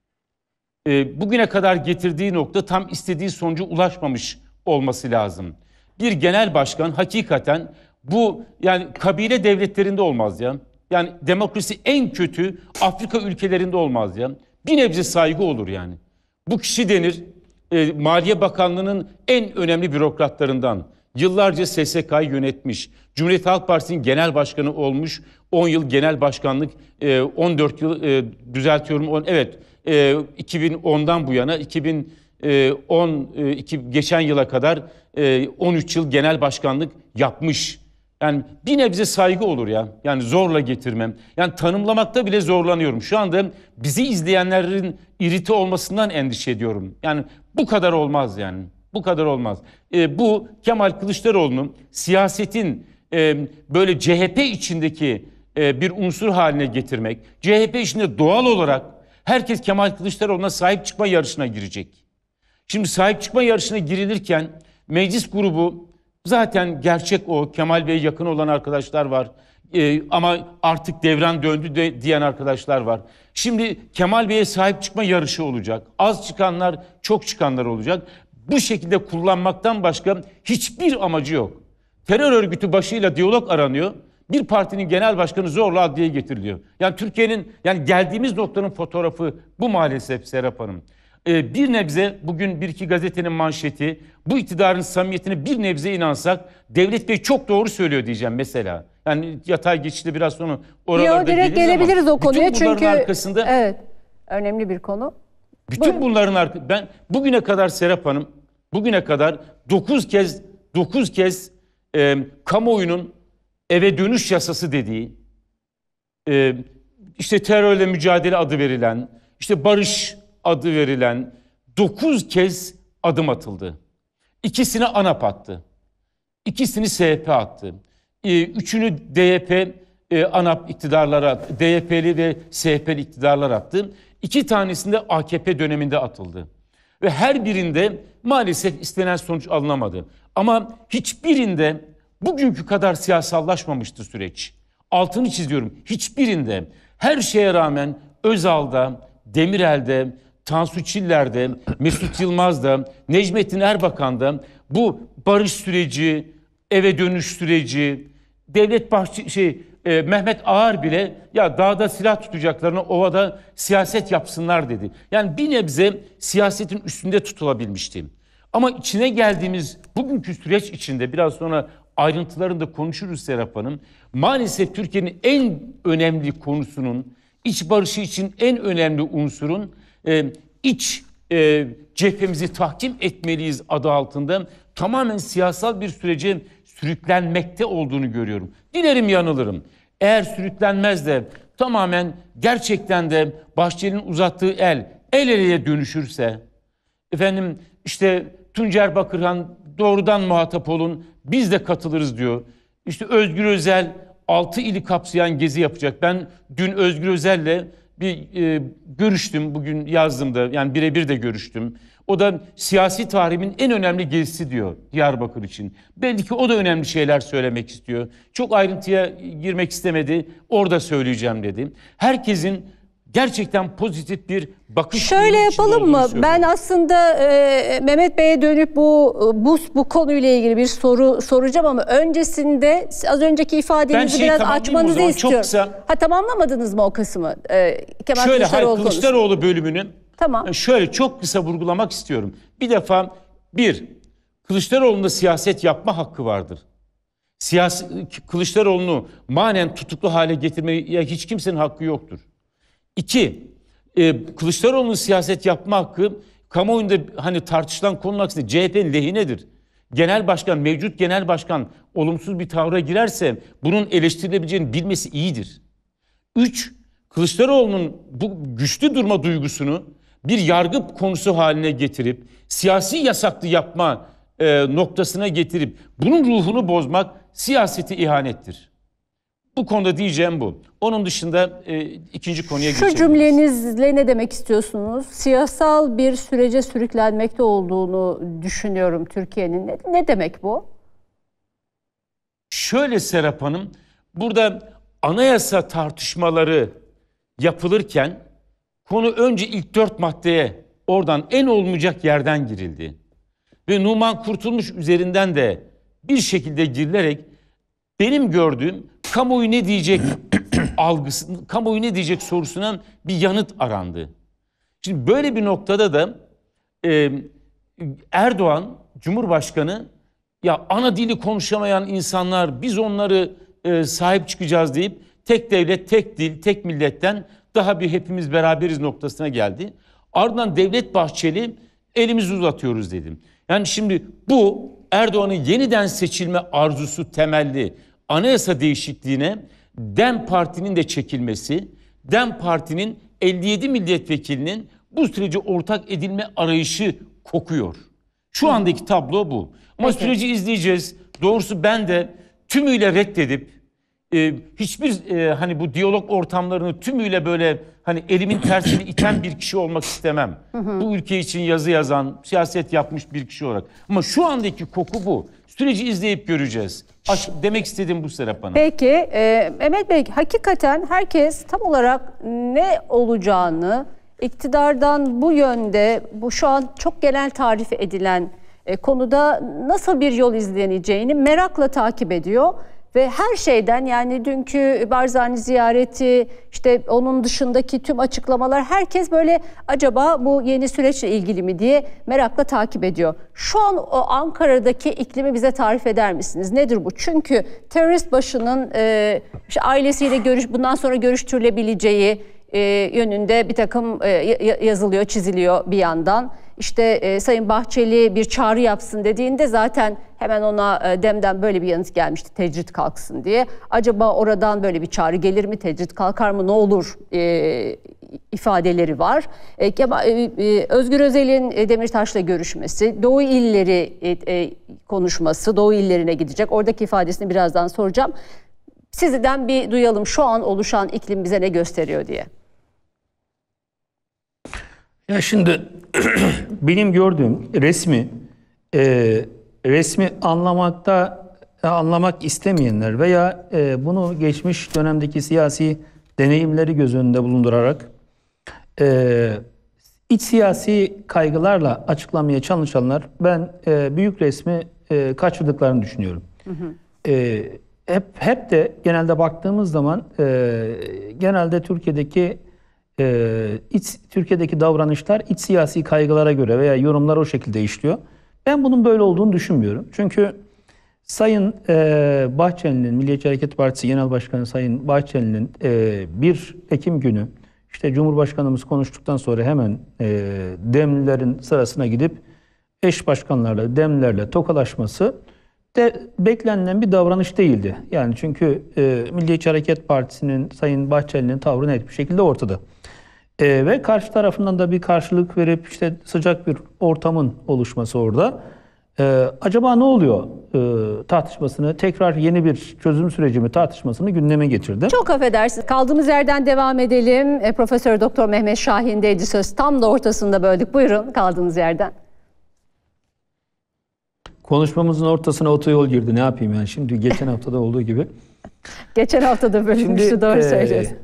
E, bugüne kadar getirdiği nokta tam istediği sonuca ulaşmamış olması lazım. Bir genel başkan hakikaten bu yani kabile devletlerinde olmaz ya. Yani demokrasi en kötü Afrika ülkelerinde olmaz ya. Bir nebze saygı olur yani. Bu kişi denir e, Maliye Bakanlığı'nın en önemli bürokratlarından. Yıllarca S S K'yı yönetmiş. Cumhuriyet Halk Partisi'nin genel başkanı olmuş. on yıl genel başkanlık, on dört yıl düzeltiyorum. Evet, iki bin ondan bu yana iki bin on geçen yıla kadar on üç yıl genel başkanlık yapmış. Yani bir nebze saygı olur ya. Yani zorla getirmem. Yani tanımlamakta bile zorlanıyorum. Şu anda bizi izleyenlerin irite olmasından endişe ediyorum. Yani bu kadar olmaz yani. Bu kadar olmaz. E, bu Kemal Kılıçdaroğlu'nun siyasetin e, böyle C H P içindeki e, bir unsur haline getirmek. C H P içinde doğal olarak herkes Kemal Kılıçdaroğlu'na sahip çıkma yarışına girecek. Şimdi sahip çıkma yarışına girilirken meclis grubu zaten gerçek o. Kemal Bey'e yakın olan arkadaşlar var. E, ama artık devran döndü de, diyen arkadaşlar var. Şimdi Kemal Bey'e sahip çıkma yarışı olacak. Az çıkanlar, çok çıkanlar olacak. Bu şekilde kullanmaktan başka hiçbir amacı yok. Terör örgütü başıyla diyalog aranıyor. Bir partinin genel başkanı zorla adliyeye getiriliyor. Yani Türkiye'nin yani geldiğimiz noktanın fotoğrafı bu maalesef Serap Hanım. Ee, bir nebze bugün bir iki gazetenin manşeti bu iktidarın samimiyetine bir nebze inansak Devlet Bey çok doğru söylüyor diyeceğim mesela. Yani yatay geçişte biraz sonra oralarda Yo, direkt gelebiliriz o konuya çünkü arkasında, evet önemli bir konu. Bütün Buyurun. bunların arka, ben bugüne kadar Serap Hanım, bugüne kadar dokuz kez dokuz kez e, kamuoyunun eve dönüş yasası dediği, e, işte terörle mücadele adı verilen, işte barış adı verilen dokuz kez adım atıldı. İkisini ANAP attı, ikisini S H P attı, e, üçünü D Y P, e, ANAP iktidarlara, D Y P'li ve S H P'li iktidarlar attı. İki tanesinde A K P döneminde atıldı. Ve her birinde maalesef istenen sonuç alınamadı. Ama hiçbirinde bugünkü kadar siyasallaşmamıştı süreç. Altını çiziyorum. Hiçbirinde her şeye rağmen Özal'da, Demirel'de, Tansu Çiller'de, Mesut Yılmaz'da, Necmettin Erbakan'da bu barış süreci, eve dönüş süreci, Devlet Bahçeli, şey, e, Mehmet Ağar bile ya dağda silah tutacaklarına ovada siyaset yapsınlar dedi. Yani bir nebze siyasetin üstünde tutulabilmişti. Ama içine geldiğimiz bugünkü süreç içinde biraz sonra ayrıntılarında konuşuruz Serap Hanım. Maalesef Türkiye'nin en önemli konusunun, iç barışı için en önemli unsurun e, iç e, cephemizi tahkim etmeliyiz adı altında tamamen siyasal bir sürece sürüklenmekte olduğunu görüyorum. Dilerim yanılırım. Eğer sürüklenmez de tamamen gerçekten de Bahçeli'nin uzattığı el el eleye dönüşürse, efendim işte Tuncer Bakırhan doğrudan muhatap olun biz de katılırız diyor. İşte Özgür Özel altı ili kapsayan gezi yapacak. Ben dün Özgür Özel'le bir e, görüştüm, bugün yazdım da yani birebir de görüştüm. O da siyasi tarihimin en önemli gezisi diyor Diyarbakır için. Belli ki o da önemli şeyler söylemek istiyor. Çok ayrıntıya girmek istemedi. Orada söyleyeceğim dedi. Herkesin gerçekten pozitif bir bakış. Şöyle yapalım mı? Ben aslında e, Mehmet Bey'e dönüp bu bu bu konuyla ilgili bir soru soracağım ama öncesinde az önceki ifadenizi şey biraz açmanızı istiyorum. Kısa, ha tamamlamadınız mı o kısmı? E, Kemal şöyle Kılıçdaroğlu, hayır, Kılıçdaroğlu bölümünü tamam. şöyle çok kısa vurgulamak istiyorum. Bir defa bir Kılıçdaroğlu'nda siyaset yapma hakkı vardır. Siyasi, Kılıçdaroğlu'nu manen tutuklu hale getirmeye hiç kimsenin hakkı yoktur. İki, e, Kılıçdaroğlu'nun siyaset yapma hakkı kamuoyunda hani tartışılan konu aksine C H P'nin lehinedir. Genel başkan, mevcut genel başkan olumsuz bir tavra girerse bunun eleştirilebileceğini bilmesi iyidir. Üç, Kılıçdaroğlu'nun bu güçlü durma duygusunu bir yargı konusu haline getirip siyasi yasaklı yapma e, noktasına getirip bunun ruhunu bozmak siyaseti ihanettir. Bu konuda diyeceğim bu. Onun dışında e, ikinci konuya geçebiliriz. Şu cümlenizle ne demek istiyorsunuz? Siyasal bir sürece sürüklenmekte olduğunu düşünüyorum Türkiye'nin. Ne, ne demek bu? Şöyle Serap Hanım, burada anayasa tartışmaları yapılırken konu önce ilk dört maddeye oradan en olmayacak yerden girildi. Ve Numan Kurtulmuş üzerinden de bir şekilde girilerek benim gördüğüm kamuoyu ne diyecek algısı, kamuoyu ne diyecek sorusuna bir yanıt arandı. Şimdi böyle bir noktada da e, Erdoğan, Cumhurbaşkanı, ya ana dili konuşamayan insanlar biz onları e, sahip çıkacağız deyip tek devlet, tek dil, tek milletten daha bir hepimiz beraberiz noktasına geldi. Ardından Devlet Bahçeli elimizi uzatıyoruz dedim. Yani şimdi bu Erdoğan'ın yeniden seçilme arzusu temelli anayasa değişikliğine DEM Parti'nin de çekilmesi, DEM Parti'nin elli yedi milletvekilinin bu sürece ortak edilme arayışı kokuyor. Şu andaki tablo bu. Ama Peki. süreci izleyeceğiz. Doğrusu ben de tümüyle reddedip e, hiçbir e, hani bu diyalog ortamlarını tümüyle böyle hani elimin tersini iten bir kişi olmak istemem. Hı hı. Bu ülke için yazı yazan, siyaset yapmış bir kişi olarak. Ama şu andaki koku bu. Süreci izleyip göreceğiz. Aş demek istediğim bu Serap Hanım. Peki e, Mehmet Bey, hakikaten herkes tam olarak ne olacağını iktidardan bu yönde, bu şu an çok genel tarif edilen e, konuda nasıl bir yol izleneceğini merakla takip ediyor. Ve her şeyden, yani dünkü Barzani ziyareti, işte onun dışındaki tüm açıklamalar, herkes böyle acaba bu yeni süreçle ilgili mi diye merakla takip ediyor. Şu an o Ankara'daki iklimi bize tarif eder misiniz? Nedir bu? Çünkü terörist başının e, işte ailesiyle görüş, bundan sonra görüştürülebileceği e, yönünde bir takım e, yazılıyor, çiziliyor bir yandan. İşte e, Sayın Bahçeli bir çağrı yapsın dediğinde zaten hemen ona e, DEM'den böyle bir yanıt gelmişti, tecrit kalksın diye. Acaba oradan böyle bir çağrı gelir mi, tecrit kalkar mı, ne olur e, ifadeleri var. E, e, Özgür Özel'in e, Demirtaş'la görüşmesi, Doğu illeri e, e, konuşması, Doğu illerine gidecek. Oradaki ifadesini birazdan soracağım. Sizden bir duyalım, şu an oluşan iklim bize ne gösteriyor diye. Ya şimdi benim gördüğüm resmi e, resmi anlamakta anlamak istemeyenler veya e, bunu geçmiş dönemdeki siyasi deneyimleri göz önünde bulundurarak e, iç siyasi kaygılarla açıklamaya çalışanlar ben e, büyük resmi e, kaçırdıklarını düşünüyorum. Hı hı. E, hep hep de genelde baktığımız zaman e, genelde Türkiye'deki Ee, iç, Türkiye'deki davranışlar iç siyasi kaygılara göre veya yorumlar o şekilde işliyor. Ben bunun böyle olduğunu düşünmüyorum. Çünkü Sayın e, Bahçeli'nin, Milliyetçi Hareket Partisi Genel Başkanı Sayın Bahçeli'nin e, bir Ekim günü işte Cumhurbaşkanımız konuştuktan sonra hemen e, Demlilerin sırasına gidip eş başkanlarla, Demlilerle tokalaşması de beklenilen bir davranış değildi. Yani çünkü e, Milliyetçi Hareket Partisi'nin, Sayın Bahçeli'nin tavrı net bir şekilde ortada. E, ve karşı tarafından da bir karşılık verip işte sıcak bir ortamın oluşması orada. E, acaba ne oluyor e, tartışmasını, tekrar yeni bir çözüm süreci mi tartışmasını gündeme getirdi. Çok affedersiniz. Kaldığımız yerden devam edelim. E, Profesör Doktor Mehmet Şahin'deydi söz. Tam da ortasında böldük. Buyurun kaldığımız yerden. Konuşmamızın ortasına otoyol girdi. Ne yapayım yani? Şimdi geçen haftada olduğu gibi. Geçen haftada bölünmüştü. Doğru e, söylüyorsun.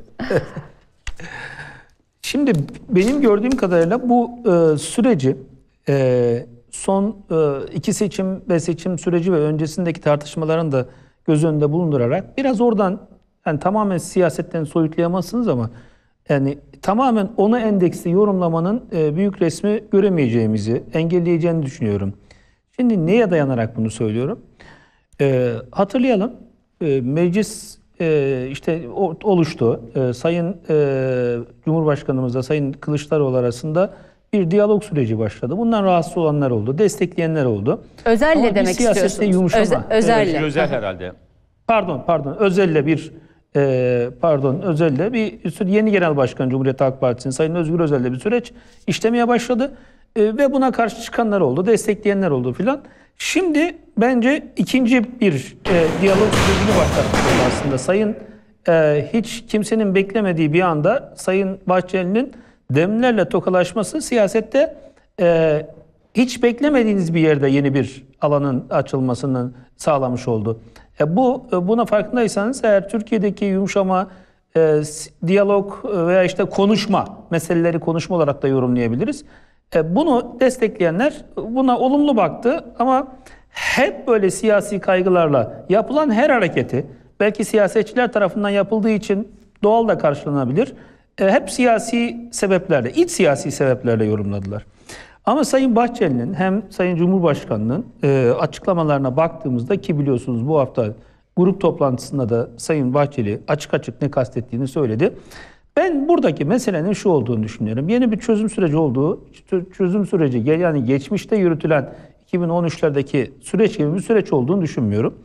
Şimdi benim gördüğüm kadarıyla bu e, süreci e, son e, iki seçim ve seçim süreci ve öncesindeki tartışmaların da göz önünde bulundurarak biraz oradan, yani tamamen siyasetten soyutlayamazsınız ama yani tamamen ona endeksli yorumlamanın e, büyük resmi göremeyeceğimizi, engelleyeceğini düşünüyorum. Şimdi neye dayanarak bunu söylüyorum? E, hatırlayalım, e, meclis e, işte oluştu. E, Sayın e, Cumhurbaşkanımızla Sayın Kılıçdaroğlu arasında bir diyalog süreci başladı. Bundan rahatsız olanlar oldu, destekleyenler oldu. Özelle demek istiyorsunuz. Yumuşama. Öze, özelle. Evet, özel herhalde. Pardon, pardon. Özelle bir e, pardon, Özelle bir yeni Genel Başkan Cumhuriyet Halk Partisi'nin Sayın Özgür Özel'le bir süreç işlemeye başladı. E, ve buna karşı çıkanlar oldu, destekleyenler oldu filan. Şimdi bence ikinci bir e, diyalog sürecini başlattık aslında. Sayın e, hiç kimsenin beklemediği bir anda Sayın Bahçeli'nin demlerle tokalaşması siyasette e, hiç beklemediğiniz bir yerde yeni bir alanın açılmasını sağlamış oldu. E, bu buna farkındaysanız eğer Türkiye'deki yumuşama, e, diyalog veya işte konuşma meseleleri konuşma olarak da yorumlayabiliriz. E, bunu destekleyenler buna olumlu baktı ama hep böyle siyasi kaygılarla yapılan her hareketi belki siyasetçiler tarafından yapıldığı için doğal da karşılanabilir. E, hep siyasi sebeplerle, iç siyasi sebeplerle yorumladılar. Ama Sayın Bahçeli'nin hem Sayın Cumhurbaşkanı'nın e, açıklamalarına baktığımızda ki biliyorsunuz bu hafta grup toplantısında da Sayın Bahçeli açık açık ne kastettiğini söyledi. Ben buradaki meselenin şu olduğunu düşünüyorum. Yeni bir çözüm süreci olduğu, çözüm süreci yani geçmişte yürütülen iki bin on üçlerdeki süreç gibi bir süreç olduğunu düşünmüyorum.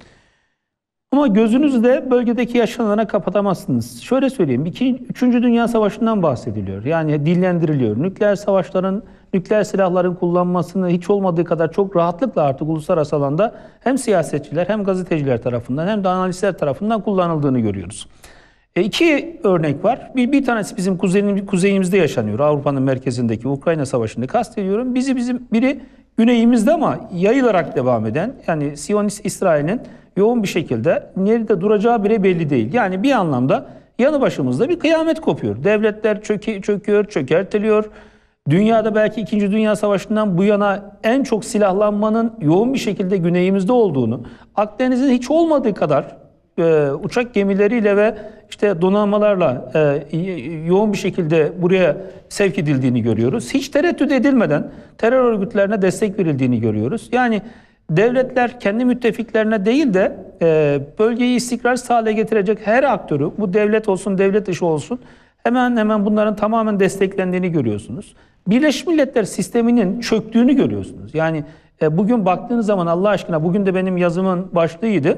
Ama gözünüzü de bölgedeki yaşananlara kapatamazsınız. Şöyle söyleyeyim, iki, üçüncü Dünya Savaşı'ndan bahsediliyor. Yani dillendiriliyor. Nükleer savaşların, nükleer silahların kullanmasını hiç olmadığı kadar çok rahatlıkla artık uluslararası alanda hem siyasetçiler hem gazeteciler tarafından hem de analistler tarafından kullanıldığını görüyoruz. E iki örnek var. Bir, bir tanesi bizim kuzeyimiz, kuzeyimizde yaşanıyor. Avrupa'nın merkezindeki Ukrayna Savaşı'nı kastediyorum. Bizi bizim biri güneyimizde ama yayılarak devam eden yani Siyonist İsrail'in yoğun bir şekilde nerede duracağı bile belli değil. Yani bir anlamda yanı başımızda bir kıyamet kopuyor. Devletler çöke, çöküyor, çökertiliyor. Dünyada belki İkinci Dünya Savaşı'ndan bu yana en çok silahlanmanın yoğun bir şekilde güneyimizde olduğunu, Akdeniz'in hiç olmadığı kadar e, uçak gemileriyle ve işte donanmalarla e, yoğun bir şekilde buraya sevk edildiğini görüyoruz. Hiç tereddüt edilmeden terör örgütlerine destek verildiğini görüyoruz. Yani devletler kendi müttefiklerine değil de e, bölgeyi istikrarsız hale getirecek her aktörü, bu devlet olsun, devlet dışı olsun, hemen hemen bunların tamamen desteklendiğini görüyorsunuz. Birleşmiş Milletler sisteminin çöktüğünü görüyorsunuz. Yani e, bugün baktığınız zaman Allah aşkına, bugün de benim yazımın başlığıydı.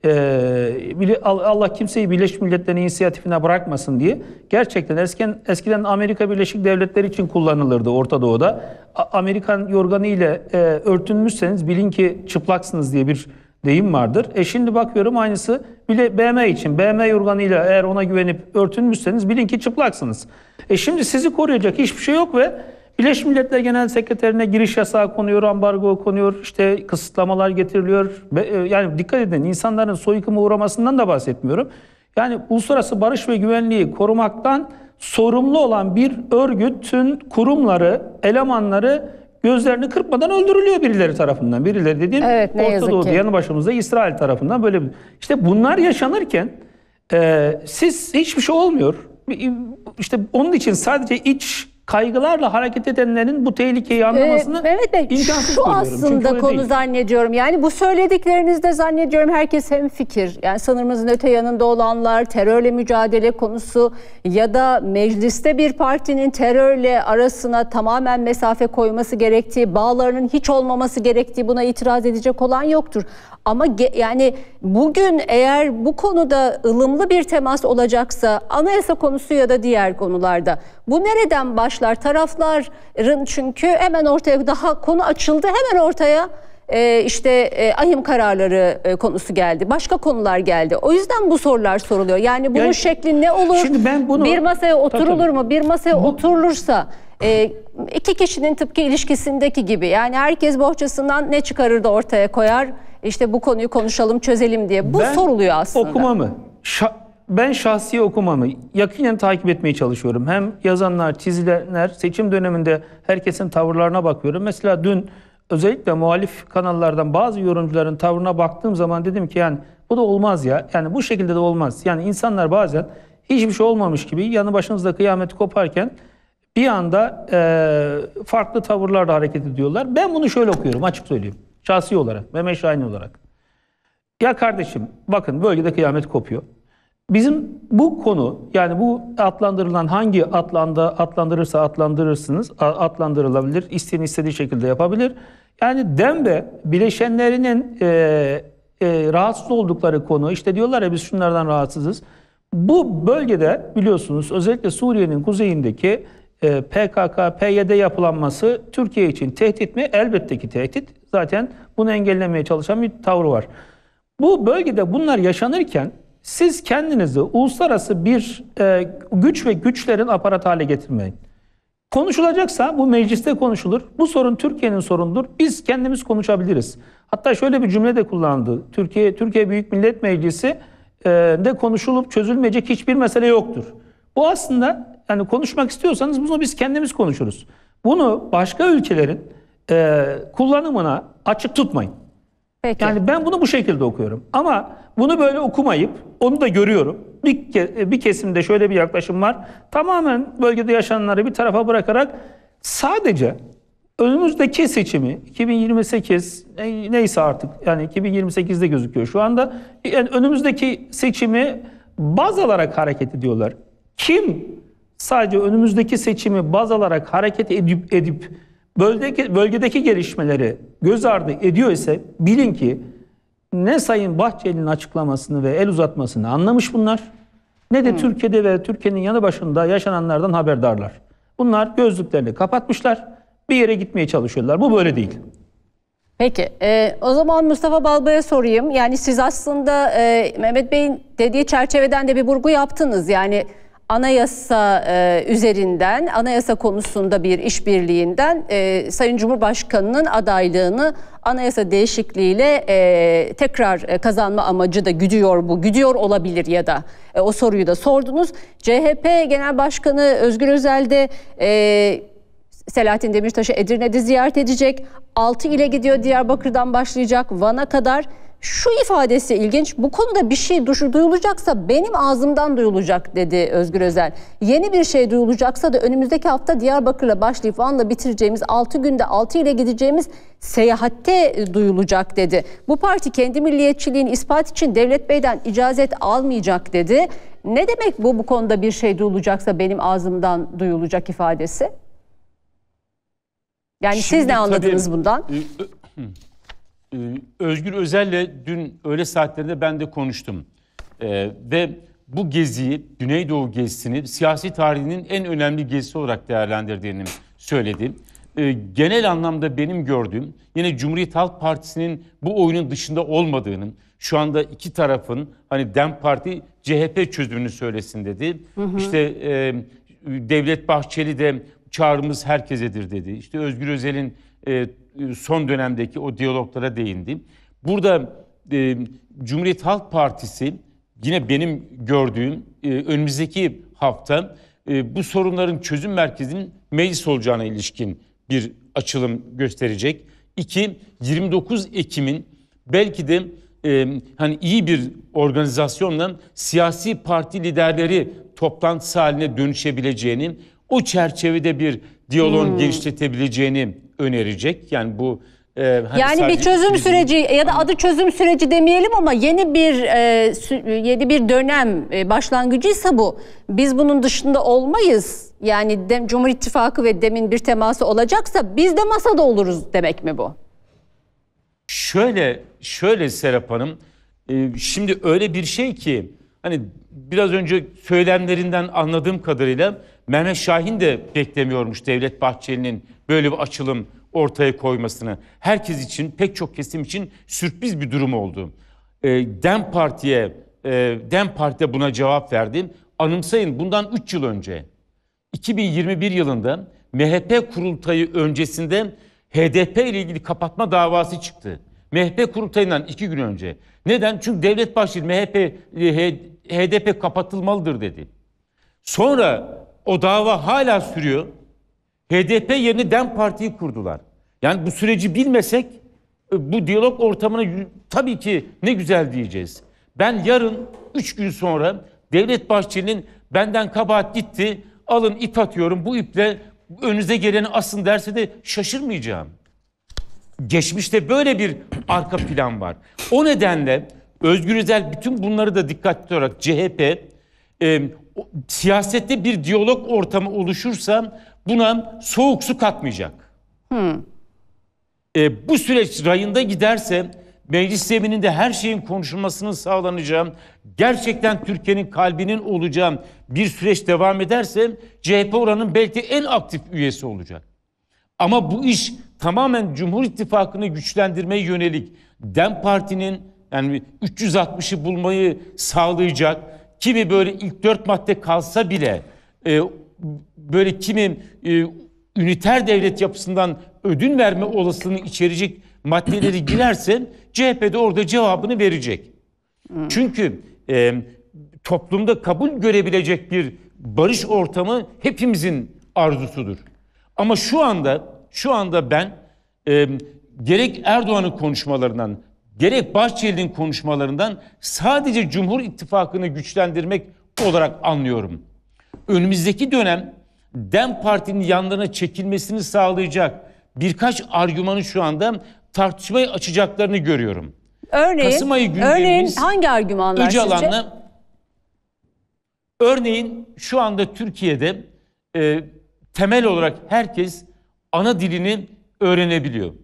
E, Allah kimseyi Birleşmiş Milletler'in inisiyatifine bırakmasın diye. Gerçekten eskiden, eskiden Amerika Birleşik Devletleri için kullanılırdı Orta Doğu'da. A, Amerikan yorganı ile e, örtünmüşseniz bilin ki çıplaksınız diye bir deyim vardır. E şimdi bakıyorum aynısı bile B M için. B M yorganıyla eğer ona güvenip örtünmüşseniz bilin ki çıplaksınız. E şimdi sizi koruyacak hiçbir şey yok ve Birleşmiş Milletler Genel Sekreterine giriş yasağı konuyor, ambargo konuyor, işte kısıtlamalar getiriliyor. Yani dikkat edin, insanların soykırıma uğramasından da bahsetmiyorum. Yani uluslararası barış ve güvenliği korumaktan sorumlu olan bir örgütün kurumları, elemanları gözlerini kırpmadan öldürülüyor birileri tarafından. Birileri dediğim evet, Orta Doğu'da yanı başımızda İsrail tarafından böyle bir... İşte bunlar yaşanırken e, siz hiçbir şey olmuyor. İşte onun için sadece iç kaygılarla hareket edenlerin bu tehlikeyi anlamasını ee, Mehmet Bey, imkansız şu görüyorum. aslında konu değil. Zannediyorum. Yani bu söylediklerinizde zannediyorum herkes hemfikir. Yani sınırımızın öte yanında olanlar, terörle mücadele konusu ya da mecliste bir partinin terörle arasına tamamen mesafe koyması gerektiği, bağlarının hiç olmaması gerektiği, buna itiraz edecek olan yoktur. Ama yani bugün eğer bu konuda ılımlı bir temas olacaksa anayasa konusu ya da diğer konularda bu nereden başlar? Tarafların çünkü hemen ortaya daha konu açıldı, hemen ortaya e, işte e, ahim kararları e, konusu geldi. Başka konular geldi. O yüzden bu sorular soruluyor. Yani bunun yani, şekli ne olur? Şimdi ben bunu, bir masaya oturulur tabii, mu? Bir masaya bu, oturulursa e, iki kişinin tıpkı ilişkisindeki gibi. Yani herkes bohçasından ne çıkarır da ortaya koyar? İşte bu konuyu konuşalım, çözelim diye. Bu ben soruluyor aslında. Okumamı, şa- ben şahsi okumamı yakinen takip etmeye çalışıyorum. Hem yazanlar, çizilenler, seçim döneminde herkesin tavırlarına bakıyorum. Mesela dün özellikle muhalif kanallardan bazı yorumcuların tavrına baktığım zaman dedim ki yani bu da olmaz ya. Yani bu şekilde de olmaz. Yani insanlar bazen hiçbir şey olmamış gibi yanı başınızda kıyamet koparken bir anda e, farklı tavırlarla hareket ediyorlar. Ben bunu şöyle okuyorum, açık söyleyeyim. Şahsi olarak, Mehmet Şahin olarak. Ya kardeşim bakın bölgede kıyamet kopuyor. Bizim bu konu yani bu adlandırılan hangi atlanda adlandırırsa adlandırırsınız, adlandırılabilir. İsteyen istediği şekilde yapabilir. Yani dembe bileşenlerinin e, e, rahatsız oldukları konu işte diyorlar ya biz şunlardan rahatsızız. Bu bölgede biliyorsunuz özellikle Suriye'nin kuzeyindeki e, P K K, P Y D yapılanması Türkiye için tehdit mi? Elbette ki tehdit. Zaten bunu engellemeye çalışan bir tavrı var. Bu bölgede bunlar yaşanırken siz kendinizi uluslararası bir e, güç ve güçlerin aparat hale getirmeyin. Konuşulacaksa bu mecliste konuşulur. Bu sorun Türkiye'nin sorunudur. Biz kendimiz konuşabiliriz. Hatta şöyle bir cümle de kullandı. Türkiye Türkiye Büyük Millet Meclisi e, de konuşulup çözülmeyecek hiçbir mesele yoktur. Bu aslında yani konuşmak istiyorsanız bunu biz kendimiz konuşuruz. Bunu başka ülkelerin e, kullanımına açık tutmayın. Peki. Yani ben bunu bu şekilde okuyorum. Ama bunu böyle okumayıp onu da görüyorum. Bir, bir kesimde şöyle bir yaklaşım var. Tamamen bölgede yaşananları bir tarafa bırakarak sadece önümüzdeki seçimi iki bin yirmi sekiz neyse artık yani iki bin yirmi sekizde gözüküyor şu anda. Yani önümüzdeki seçimi baz alarak hareket ediyorlar. Kim sadece önümüzdeki seçimi baz alarak hareket edip, edip bölgedeki, bölgedeki gelişmeleri göz ardı ediyor ise bilin ki ne Sayın Bahçeli'nin açıklamasını ve el uzatmasını anlamış bunlar, ne de hmm. Türkiye'de ve Türkiye'nin yanı başında yaşananlardan haberdarlar. Bunlar gözlüklerini kapatmışlar, bir yere gitmeye çalışıyorlar. Bu böyle değil. Peki, e, o zaman Mustafa Balbay'a sorayım. Yani siz aslında e, Mehmet Bey'in dediği çerçeveden de bir vurgu yaptınız. Yani anayasa e, üzerinden, anayasa konusunda bir işbirliğinden e, Sayın Cumhurbaşkanı'nın adaylığını anayasa değişikliğiyle e, tekrar e, kazanma amacı da güdüyor bu. Güdüyor olabilir ya da e, o soruyu da sordunuz. C H P Genel Başkanı Özgür Özel de e, Selahattin Demirtaş'ı Edirne'de ziyaret edecek. altı ile gidiyor, Diyarbakır'dan başlayacak Van'a kadar. Şu ifadesi ilginç. Bu konuda bir şey duyulacaksa benim ağzımdan duyulacak dedi Özgür Özel. Yeni bir şey duyulacaksa da önümüzdeki hafta Diyarbakır'la başlayıp Van'la bitireceğimiz altı günde altı ile gideceğimiz seyahatte duyulacak dedi. Bu parti kendi milliyetçiliğini ispat için Devlet Bey'den icazet almayacak dedi. Ne demek bu bu konuda bir şey duyulacaksa benim ağzımdan duyulacak ifadesi? Yani Şimdi siz ne anladınız tabii, bundan? E, Özgür Özel'le dün öğle saatlerinde ben de konuştum. Ee, ve bu geziyi, Güneydoğu gezisini siyasi tarihinin en önemli gezisi olarak değerlendirdiğini söyledi. Ee, genel anlamda benim gördüğüm yine Cumhuriyet Halk Partisi'nin bu oyunun dışında olmadığını, şu anda iki tarafın hani DEM Parti C H P çözümünü söylesin dedi. Hı hı. İşte e, Devlet Bahçeli de çağrımız herkesedir dedi. İşte Özgür Özel'in e, son dönemdeki o diyaloglara değindi. Burada e, Cumhuriyet Halk Partisi yine benim gördüğüm e, önümüzdeki hafta e, bu sorunların çözüm merkezinin meclis olacağına ilişkin bir açılım gösterecek. İki, yirmi dokuz Ekim'in belki de e, hani iyi bir organizasyonla siyasi parti liderleri toplantısı haline dönüşebileceğini, o çerçevede bir diyaloğun hmm. genişletebileceğini önerecek. Yani bu e, hani yani bir çözüm süreci ya da adı çözüm süreci demeyelim ama yeni bir e, yeni bir dönem e, başlangıcıysa bu. Biz bunun dışında olmayız. Yani Dem, Cumhur İttifakı ve DEM'in bir teması olacaksa biz de masada oluruz demek mi bu? Şöyle şöyle Serap Hanım, e, şimdi öyle bir şey ki hani biraz önce söylemlerinden anladığım kadarıyla Mehmet Şahin de beklemiyormuş Devlet Bahçeli'nin böyle bir açılım ortaya koymasını. Herkes için, pek çok kesim için sürpriz bir durum oldu. E, DEM Parti'ye, e, DEM Parti buna cevap verdi. Anımsayın, bundan üç yıl önce, iki bin yirmi bir yılında M H P kurultayı öncesinde H D P ile ilgili kapatma davası çıktı. M H P kurultayından iki gün önce. Neden? Çünkü Devlet Bahçeli M H P, H D P kapatılmalıdır dedi. Sonra o dava hala sürüyor. H D P yerine DEM Parti'yi kurdular. Yani bu süreci bilmesek bu diyalog ortamına tabii ki ne güzel diyeceğiz. Ben yarın üç gün sonra Devlet Bahçeli'nin benden kabahat gitti, alın ip atıyorum, bu iple önünüze geleni asın derse de şaşırmayacağım. Geçmişte böyle bir arka plan var. O nedenle Özgür Özel bütün bunları da dikkatli olarak C H P e, o, siyasette bir diyalog ortamı oluşursa buna soğuk su katmayacak. Hmm. E, bu süreç rayında giderse meclis zemininde her şeyin konuşulmasının sağlanacağı, gerçekten Türkiye'nin kalbinin olacağı bir süreç devam ederse C H P oranın belki en aktif üyesi olacak. Ama bu iş tamamen Cumhur İttifakı'nı güçlendirmeye yönelik DEM Parti'nin yani üç yüz altmışı bulmayı sağlayacak, kimi böyle ilk dört madde kalsa bile e, böyle kimi e, üniter devlet yapısından ödün verme olasılığını içerecek maddeleri girerse C H P de orada cevabını verecek. Çünkü e, toplumda kabul görebilecek bir barış ortamı hepimizin arzusudur. Ama şu anda şu anda ben e, gerek Erdoğan'ın konuşmalarından gerek Bahçeli'nin konuşmalarından sadece Cumhur İttifakı'nı güçlendirmek olarak anlıyorum. Önümüzdeki dönem DEM Parti'nin yanlarına çekilmesini sağlayacak birkaç argümanı şu anda tartışmayı açacaklarını görüyorum. Örneğin, Kasım ayı örneğin hangi argümanlar Öcalan'la, sizce? Örneğin şu anda Türkiye'de e, temel olarak herkes ana dilini öğrenebiliyor.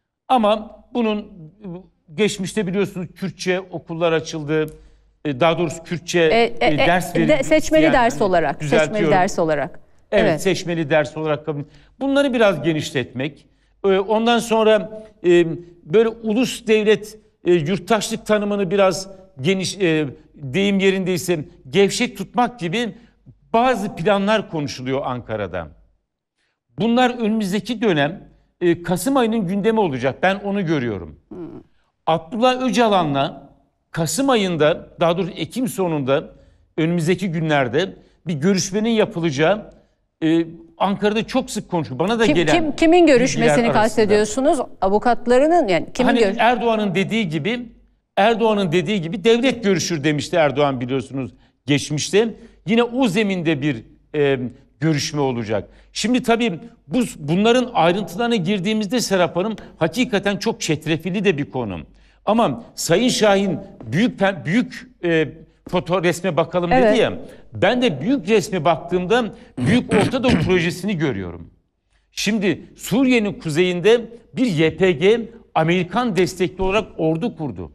Ama bunun geçmişte biliyorsunuz Kürtçe okullar açıldı. E, daha doğrusu Kürtçe e, e, e, ders verildi. De, seçmeli yani, ders olarak. Seçmeli ders olarak. Evet, evet, seçmeli ders olarak kabul. Bunları biraz genişletmek. E, ondan sonra e, böyle ulus devlet e, yurttaşlık tanımını biraz geniş, e, deyim yerindeyse gevşek tutmak gibi bazı planlar konuşuluyor Ankara'da. Bunlar önümüzdeki dönem e, Kasım ayının gündemi olacak. Ben onu görüyorum. Hmm. Abdullah Öcalan'la Kasım ayında, daha doğrusu Ekim sonunda önümüzdeki günlerde bir görüşmenin yapılacağı e, Ankara'da çok sık konuşuluyor. Bana da kim, gelen kim, kimin görüşmesini kastediyorsunuz? Avukatlarının yani kimin hani görüş- Erdoğan'ın dediği gibi Erdoğan'ın dediği gibi devlet görüşür demişti Erdoğan biliyorsunuz geçmişte. Yine o zeminde bir e, görüşme olacak. Şimdi tabii bu, bunların ayrıntılarına girdiğimizde Serap Hanım hakikaten çok çetrefilli de bir konu. Ama Sayın Şahin büyük büyük e, foto resme bakalım evet. dedi ya. Ben de büyük resme baktığımda Büyük Orta Doğu projesini görüyorum. Şimdi Suriye'nin kuzeyinde bir Y P G Amerikan destekli olarak ordu kurdu.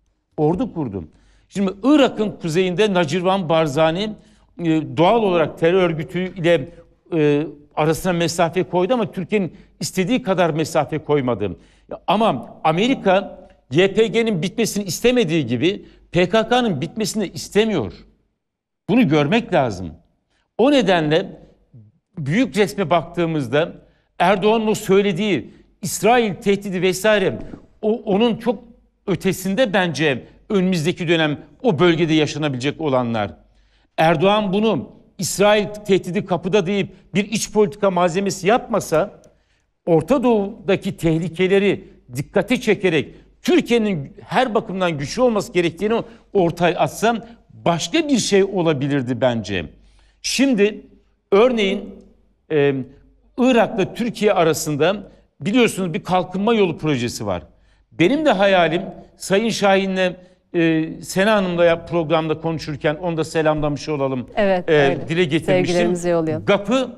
Ordu kurdu. Şimdi Irak'ın kuzeyinde Nacirvan Barzani e, doğal olarak terör örgütü ile e, arasına mesafe koydu ama Türkiye'nin istediği kadar mesafe koymadı. Ama Amerika Y P G'nin bitmesini istemediği gibi P K K'nın bitmesini istemiyor. Bunu görmek lazım. O nedenle büyük resme baktığımızda Erdoğan'ın o söylediği İsrail tehdidi vesaire o, onun çok ötesinde bence önümüzdeki dönem o bölgede yaşanabilecek olanlar. Erdoğan bunu İsrail tehdidi kapıda deyip bir iç politika malzemesi yapmasa Orta Doğu'daki tehlikeleri dikkate çekerek Türkiye'nin her bakımdan güçlü olması gerektiğini ortaya atsam başka bir şey olabilirdi bence. Şimdi örneğin e, Irak'la Türkiye arasında biliyorsunuz bir kalkınma yolu projesi var. Benim de hayalim Sayın Şahin'le e, Sena Hanım'la programda konuşurken onu da selamlamış olalım. Evet, e, evet. Dile getirmiştim. Sevgilerimizi yollayalım. GAP'ı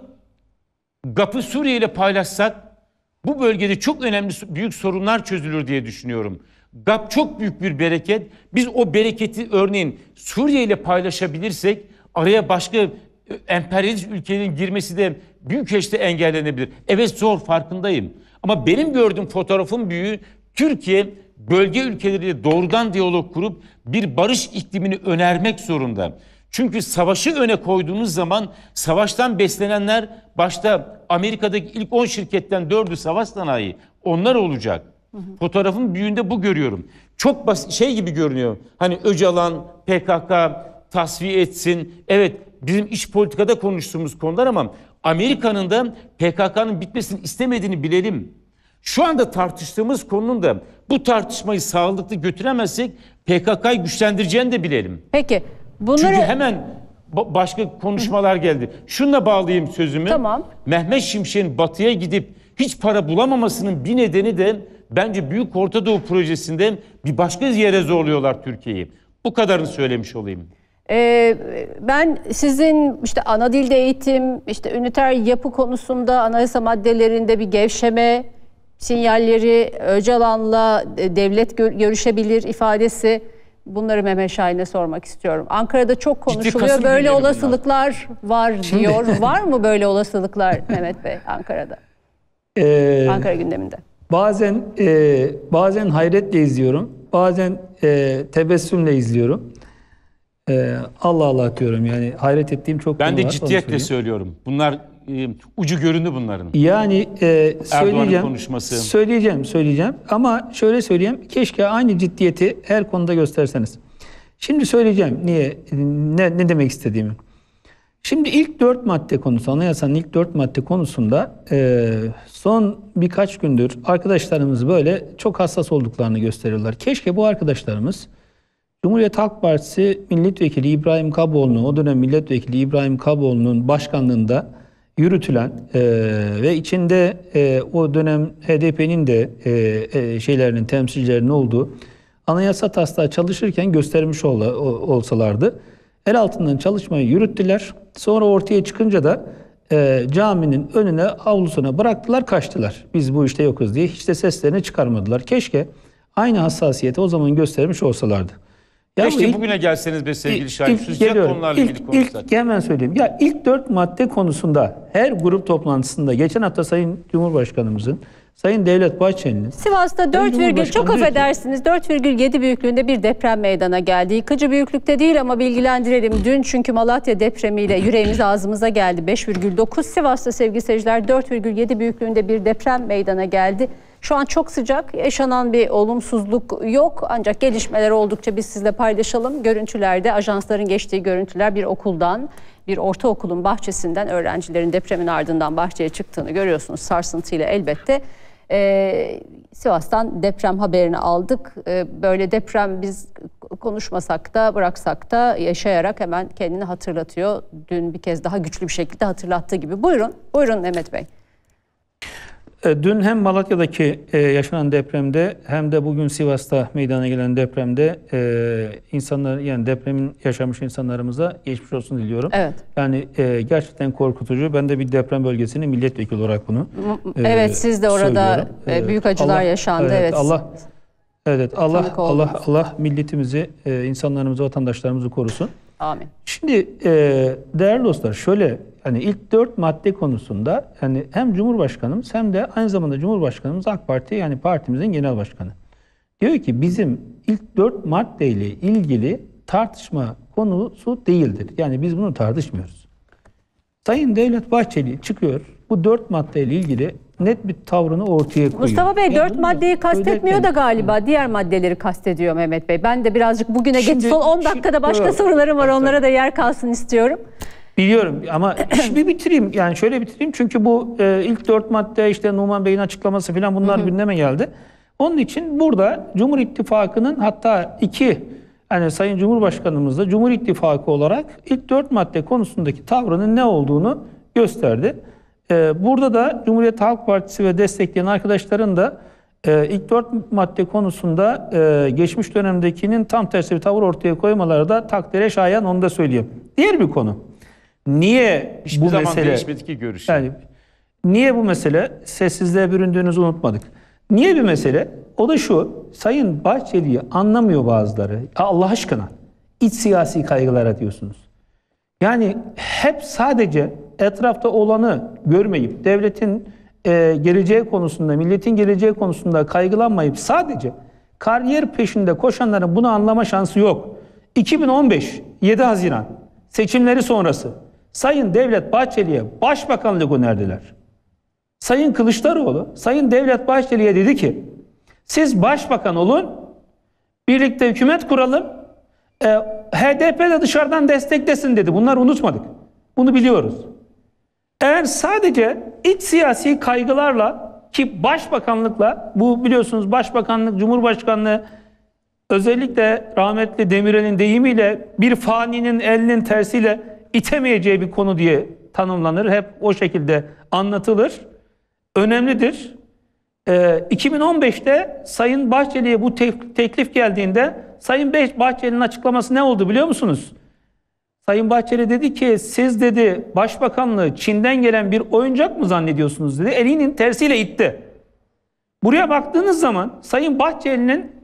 GAP'ı Suriye ile paylaşsak bu bölgede çok önemli büyük sorunlar çözülür diye düşünüyorum. GAP çok büyük bir bereket. Biz o bereketi örneğin Suriye ile paylaşabilirsek araya başka emperyalist ülkelerin girmesi de büyük ölçüde engellenebilir. Evet zor farkındayım. Ama benim gördüğüm fotoğrafın büyüğü Türkiye bölge ülkeleriyle doğrudan diyalog kurup bir barış iklimini önermek zorunda. Çünkü savaşı öne koyduğunuz zaman savaştan beslenenler başta Amerika'daki ilk on şirketten dördü savaş sanayi onlar olacak. Hı hı. Fotoğrafın büyüğünde bu görüyorum. Çok basit şey gibi görünüyor. Hani Öcalan, P K K tasfiye etsin. Evet bizim iç politikada konuştuğumuz konular ama Amerika'nın da P K K'nın bitmesini istemediğini bilelim. Şu anda tartıştığımız konunun da bu tartışmayı sağlıklı götüremezsek P K K'yı güçlendireceğini de bilelim. Peki bunları... Çünkü hemen başka konuşmalar geldi. Şununla bağlayayım sözümü. Tamam. Mehmet Şimşek'in batıya gidip hiç para bulamamasının bir nedeni de bence Büyük Orta Doğu projesinde bir başka yere zorluyorlar Türkiye'yi. Bu kadarını söylemiş olayım. Ee, ben sizin işte ana dilde eğitim, işte üniter yapı konusunda anayasa maddelerinde bir gevşeme sinyalleri, Öcalan'la devlet görüşebilir ifadesi Bunları Mehmet Şahin'e sormak istiyorum. Ankara'da çok konuşuluyor. Kasım Böyle günleri olasılıklar var diyor. Var mı böyle olasılıklar Mehmet Bey Ankara'da? Ee, Ankara gündeminde. Bazen e, bazen hayretle izliyorum. Bazen e, tebessümle izliyorum. E, Allah Allah diyorum, yani hayret ettiğim çok konu var. Ben de onu ciddiyetle söyleyeyim. söylüyorum. Bunlar e, ucu göründü bunların. Yani e, söyleyeceğim, konuşması. söyleyeceğim, söyleyeceğim. Ama şöyle söyleyeyim, keşke aynı ciddiyeti her konuda gösterseniz. Şimdi söyleyeceğim niye, ne, ne demek istediğimi. Şimdi ilk dört madde konusu, anayasanın ilk dört madde konusunda e, son birkaç gündür arkadaşlarımız böyle çok hassas olduklarını gösteriyorlar. Keşke bu arkadaşlarımız Cumhuriyet Halk Partisi Milletvekili İbrahim Kaboğlu'nu, o dönem Milletvekili İbrahim Kaboğlu'nun başkanlığında yürütülen e, ve içinde e, o dönem H D P'nin de e, e, şeylerinin, temsilcilerinin olduğu anayasa taslağı çalışırken göstermiş ol, olsalardı. El altından çalışmayı yürüttüler. Sonra ortaya çıkınca da e, caminin önüne, avlusuna bıraktılar, kaçtılar. Biz bu işte yokuz diye hiç de seslerini çıkarmadılar. Keşke aynı hassasiyeti o zaman göstermiş olsalardı. Ya Keşke ilk, bugüne gelseniz be sevgili ilk, Şahin. ilk, Sıcak geliyorum. konularla İlk, ilgili konuşsak. ilk, hemen söyleyeyim. Ya ilk dört madde konusunda her grup toplantısında geçen hafta Sayın Cumhurbaşkanımızın, Sayın Devlet Bahçeli'nin... Sivas'ta dört virgül çok affedersiniz dört virgül yedi büyüklüğünde bir deprem meydana geldi. Yıkıcı büyüklükte değil ama bilgilendirelim. Dün çünkü Malatya depremiyle yüreğimiz ağzımıza geldi. beş virgül dokuz Sivas'ta sevgili seyirciler dört virgül yedi büyüklüğünde bir deprem meydana geldi. Şu an çok sıcak, yaşanan bir olumsuzluk yok. Ancak gelişmeler oldukça biz sizle paylaşalım. Görüntülerde ajansların geçtiği görüntüler bir okuldan, bir ortaokulun bahçesinden öğrencilerin depremin ardından bahçeye çıktığını görüyorsunuz. Sarsıntıyla elbette. Ee, Sivas'tan deprem haberini aldık. Ee, böyle deprem biz konuşmasak da bıraksak da yaşayarak hemen kendini hatırlatıyor. Dün bir kez daha güçlü bir şekilde hatırlattığı gibi. Buyurun, buyurun Mehmet Bey. Dün hem Malatya'daki yaşanan depremde hem de bugün Sivas'ta meydana gelen depremde insanlar, yani depremin yaşamış insanlarımıza geçmiş olsun diliyorum. Evet. Yani gerçekten korkutucu. Ben de bir deprem bölgesinin milletvekili olarak bunu Evet, siz de orada söylüyorum. Büyük acılar Allah, yaşandı. Evet. evet. Allah Evet, Allah Allah Allah milletimizi, insanlarımızı, vatandaşlarımızı korusun. Amin. Şimdi değerli dostlar, şöyle, hani ilk dört madde konusunda yani hem Cumhurbaşkanımız hem de aynı zamanda Cumhurbaşkanımız AK Parti, yani partimizin genel başkanı diyor ki bizim ilk dört maddeyle ilgili tartışma konusu değildir. Yani biz bunu tartışmıyoruz. Sayın Devlet Bahçeli çıkıyor, bu dört maddeyle ilgili net bir tavrını ortaya koyuyor. Mustafa Bey yani dört maddeyi kastetmiyor da galiba hı. diğer maddeleri kastediyor Mehmet Bey. Ben de birazcık bugüne geç son on dakikada başka şimdi, sorularım var, onlara da yer kalsın istiyorum. Biliyorum ama bir bitireyim, yani şöyle bitireyim çünkü bu e, ilk dört madde, işte Numan Bey'in açıklaması falan, bunlar hı hı. gündeme geldi. Onun için burada Cumhur İttifakı'nın, hatta iki yani Sayın Cumhurbaşkanımız da Cumhur İttifakı olarak ilk dört madde konusundaki tavrının ne olduğunu gösterdi. E, burada da Cumhuriyet Halk Partisi ve destekleyen arkadaşların da e, ilk dört madde konusunda e, geçmiş dönemdekinin tam tersi bir tavır ortaya koymaları da takdire şayan, onu da söyleyeyim. Diğer bir konu. Niye Hiçbir bu zaman mesele değişmedi ki görüş. Yani niye bu mesele sessizliğe büründüğünüzü unutmadık. Niye bir mesele? O da şu: Sayın Bahçeli'yi anlamıyor bazıları. Allah aşkına iç siyasi kaygılara diyorsunuz. Yani hep sadece etrafta olanı görmeyip devletin e, geleceği konusunda, milletin geleceği konusunda kaygılanmayıp sadece kariyer peşinde koşanların bunu anlama şansı yok. iki bin on beş yedi Haziran seçimleri sonrası Sayın Devlet Bahçeli'ye başbakanlık önerdiler. Sayın Kılıçdaroğlu, Sayın Devlet Bahçeli'ye dedi ki siz başbakan olun, birlikte hükümet kuralım, e, H D P de dışarıdan desteklesin dedi. Bunları unutmadık. Bunu biliyoruz. Eğer sadece iç siyasi kaygılarla, ki başbakanlıkla, bu biliyorsunuz başbakanlık, cumhurbaşkanlığı özellikle rahmetli Demirel'in deyimiyle bir faninin elinin tersiyle itemeyeceği bir konu diye tanımlanır. Hep o şekilde anlatılır. Önemlidir. Ee, iki bin on beşte Sayın Bahçeli'ye bu te- teklif geldiğinde Sayın Bahçeli'nin açıklaması ne oldu biliyor musunuz? Sayın Bahçeli dedi ki siz dedi başbakanlığı Çin'den gelen bir oyuncak mı zannediyorsunuz dedi. Elinin tersiyle itti. Buraya baktığınız zaman Sayın Bahçeli'nin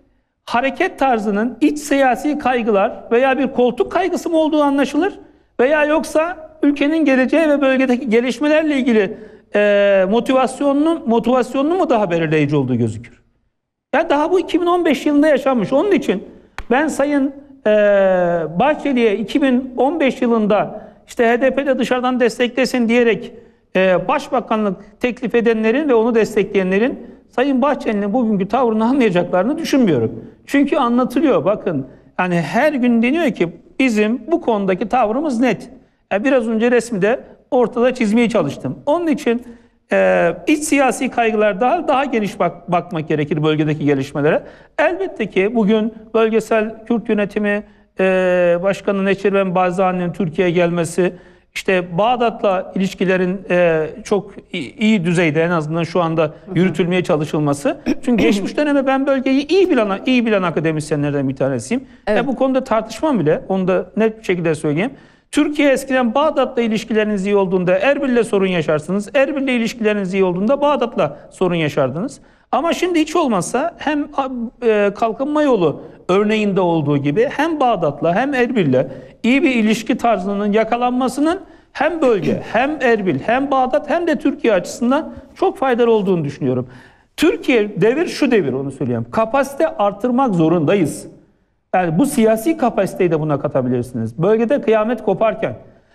hareket tarzının iç siyasi kaygılar veya bir koltuk kaygısı mı olduğu anlaşılır veya yoksa ülkenin geleceği ve bölgedeki gelişmelerle ilgili e, motivasyonunun motivasyonunu mu daha belirleyici olduğu gözükür. Yani daha bu iki bin on beş yılında yaşanmış. Onun için ben Sayın e, Bahçeli'ye iki bin on beş yılında işte H D P'de dışarıdan desteklesin diyerek e, başbakanlık teklif edenlerin ve onu destekleyenlerin Sayın Bahçeli'nin bugünkü tavrını anlayacaklarını düşünmüyorum. Çünkü anlatılıyor, bakın. Yani her gün deniyor ki bizim bu konudaki tavrımız net. Yani biraz önce resmi de ortada çizmeye çalıştım. Onun için e, iç siyasi kaygılar daha daha geniş bak, bakmak gerekir bölgedeki gelişmelere. Elbette ki bugün bölgesel Kürt yönetimi e, Başkanı Neçirvan Barzani'nin Türkiye'ye gelmesi, İşte Bağdat'la ilişkilerin e, çok iyi düzeyde en azından şu anda yürütülmeye çalışılması. Çünkü geçmiş döneme ben bölgeyi iyi bilen iyi bilen akademisyenlerden bir tanesiyim. Evet. E, bu konuda tartışmam bile, onu da net bir şekilde söyleyeyim. Türkiye eskiden Bağdat'la ilişkileriniz iyi olduğunda Erbil'le sorun yaşarsınız. Erbil'le ilişkileriniz iyi olduğunda Bağdat'la sorun yaşardınız. Ama şimdi hiç olmazsa hem e, kalkınma yolu örneğinde olduğu gibi hem Bağdat'la hem Erbil'le iyi bir ilişki tarzının yakalanmasının hem bölge hem Erbil hem Bağdat hem de Türkiye açısından çok faydalı olduğunu düşünüyorum. Türkiye devir şu devir, onu söyleyeyim. Kapasite artırmak zorundayız. Yani bu siyasi kapasiteyi de buna katabilirsiniz. Bölgede kıyamet koparken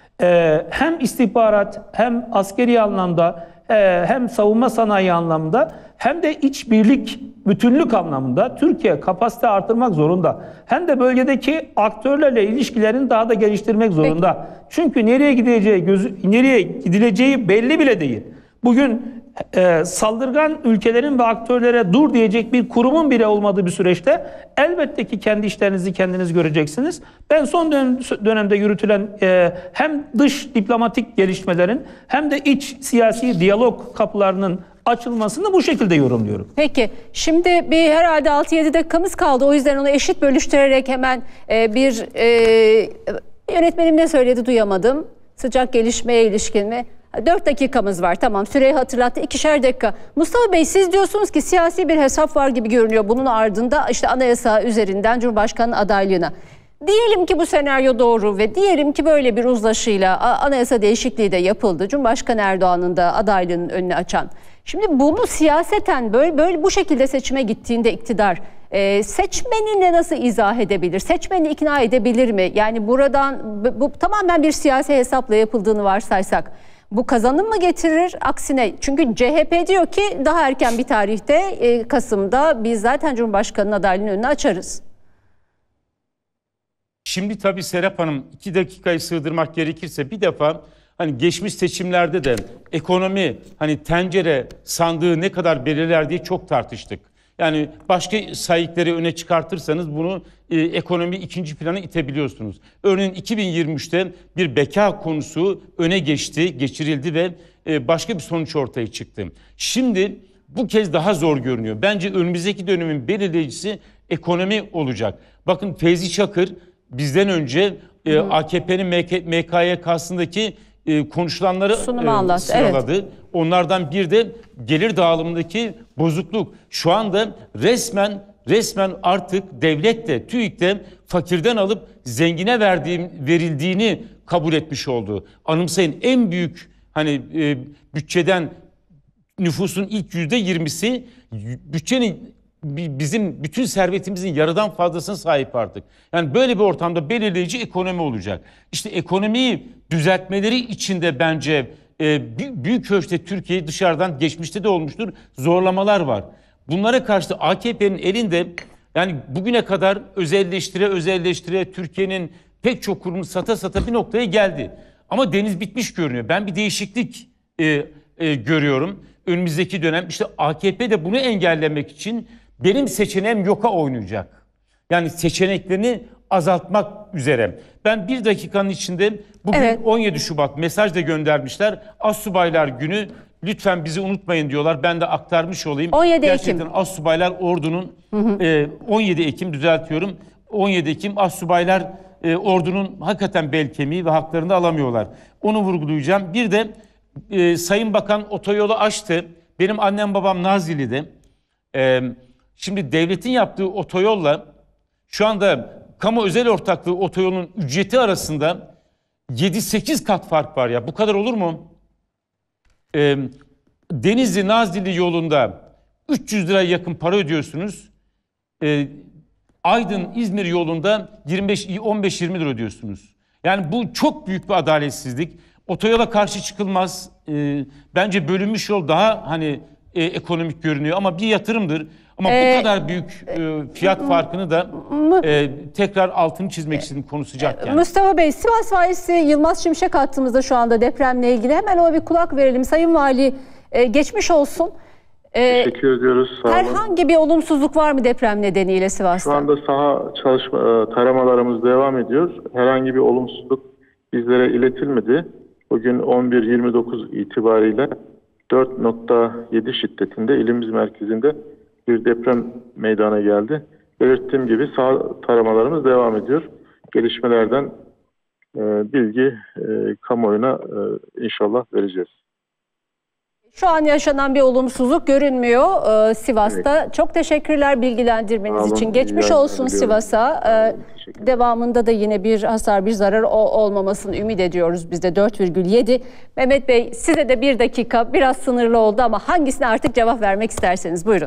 e, hem istihbarat hem askeri anlamda e, hem savunma sanayi anlamında hem de iç birlik, bütünlük anlamında Türkiye kapasite artırmak zorunda. Hem de bölgedeki aktörlerle ilişkilerini daha da geliştirmek zorunda. Peki. Çünkü nereye gideceği, gözü, nereye gidileceği belli bile değil. Bugün e, saldırgan ülkelerin ve aktörlere dur diyecek bir kurumun bile olmadığı bir süreçte elbette ki kendi işlerinizi kendiniz göreceksiniz. Ben son dönem, dönemde yürütülen e, hem dış diplomatik gelişmelerin hem de iç siyasi diyalog kapılarının açılmasını bu şekilde yorumluyorum. Peki, şimdi bir herhalde altı yedi dakikamız kaldı. O yüzden onu eşit bölüştürerek hemen e, bir e, yönetmenim ne söyledi duyamadım. Sıcak gelişmeye ilişkin mi? dört dakikamız var. Tamam, süreyi hatırlattı. İkişer dakika. Mustafa Bey, siz diyorsunuz ki siyasi bir hesap var gibi görünüyor. Bunun ardında işte anayasa üzerinden Cumhurbaşkanı adaylığına. Diyelim ki bu senaryo doğru ve diyelim ki böyle bir uzlaşıyla anayasa değişikliği de yapıldı. Cumhurbaşkanı Erdoğan'ın da adaylığının önünü açan. Şimdi bunu siyaseten böyle, böyle bu şekilde seçime gittiğinde iktidar e, seçmenine nasıl izah edebilir? Seçmeni ikna edebilir mi? Yani buradan bu tamamen bir siyasi hesapla yapıldığını varsaysak bu kazanım mı getirir? Aksine, çünkü C H P diyor ki daha erken bir tarihte e, Kasım'da biz zaten Cumhurbaşkanı'nın adaylığının önünü açarız. Şimdi tabii Serap Hanım, iki dakikayı sığdırmak gerekirse bir defa hani geçmiş seçimlerde de ekonomi hani tencere sandığı ne kadar belirler diye çok tartıştık. Yani başka sayıkları öne çıkartırsanız bunu e, ekonomi ikinci plana itebiliyorsunuz. Örneğin iki bin yirmi üçte bir beka konusu öne geçti, geçirildi ve e, başka bir sonuç ortaya çıktı. Şimdi bu kez daha zor görünüyor. Bence önümüzdeki dönemin belirleyicisi ekonomi olacak. Bakın Fevzi Çakır bizden önce e, A K P'nin M K Y K'sındaki e, konuşulanları e, sıraladı. Evet. Onlardan bir de gelir dağılımındaki bozukluk. Şu anda resmen resmen artık devlet de TÜİK de fakirden alıp zengine verdiğim, verildiğini kabul etmiş oldu. Anımsayın, en büyük hani e, bütçeden nüfusun ilk yüzde yirmisi bütçenin bizim bütün servetimizin yarıdan fazlasına sahip artık. Yani böyle bir ortamda belirleyici ekonomi olacak. İşte ekonomiyi düzeltmeleri için de bence e, büyük ölçüde Türkiye dışarıdan geçmişte de olmuştur zorlamalar var. Bunlara karşı da A K P'nin elinde yani bugüne kadar özelleştire özelleştire Türkiye'nin pek çok kurumu sata sata bir noktaya geldi. Ama deniz bitmiş görünüyor. Ben bir değişiklik e, e, görüyorum. Önümüzdeki dönem işte A K P de bunu engellemek için benim seçeneğim yoka oynayacak. Yani seçeneklerini azaltmak üzere. Ben bir dakikanın içinde bugün evet. on yedi Şubat mesaj da göndermişler. Astsubaylar Günü, lütfen bizi unutmayın diyorlar. Ben de aktarmış olayım. on yedi Gerçekten Ekim. Astsubaylar Ordu'nun hı hı. E, on yedi Ekim düzeltiyorum. on yedi Ekim Astsubaylar e, Ordu'nun hakikaten bel kemiği ve haklarını da alamıyorlar. Onu vurgulayacağım. Bir de e, Sayın Bakan otoyolu açtı. Benim annem babam Nazilli'de. E, Şimdi devletin yaptığı otoyolla şu anda kamu özel ortaklığı otoyolun ücreti arasında yedi sekiz kat fark var ya. Bu kadar olur mu? Ee, Denizli Nazilli yolunda üç yüz liraya yakın para ödüyorsunuz. Ee, Aydın İzmir yolunda yirmi beş on beş yirmi lira ödüyorsunuz. Yani bu çok büyük bir adaletsizlik. Otoyola karşı çıkılmaz. Ee, bence bölünmüş yol daha hani e, ekonomik görünüyor ama bir yatırımdır. Ama ee, bu kadar büyük e, fiyat farkını da e, tekrar altını çizmek için konuşacak yani. Mustafa Bey, Sivas Valisi Yılmaz Şimşek hattımızda şu anda depremle ilgili. Hemen ona bir kulak verelim. Sayın Vali, e, geçmiş olsun. E, Teşekkür ediyoruz. Sağ olun. Herhangi bir olumsuzluk var mı deprem nedeniyle Sivas'ta? Şu anda saha çalışma taramalarımız devam ediyor. Herhangi bir olumsuzluk bizlere iletilmedi. Bugün on bir yirmi dokuz itibariyle dört nokta yedi şiddetinde ilimiz merkezinde bir deprem meydana geldi. Belirttiğim gibi saha taramalarımız devam ediyor. Gelişmelerden e, bilgi e, kamuoyuna e, inşallah vereceğiz. Şu an yaşanan bir olumsuzluk görünmüyor ee, Sivas'ta. Evet. Çok teşekkürler bilgilendirmeniz Sağ için. Olun, Geçmiş olsun Sivas'a. Ee, devamında da yine bir hasar, bir zarar olmamasını ümit ediyoruz biz de. dört virgül yedi. Mehmet Bey, size de bir dakika, biraz sınırlı oldu ama hangisine artık cevap vermek isterseniz buyurun.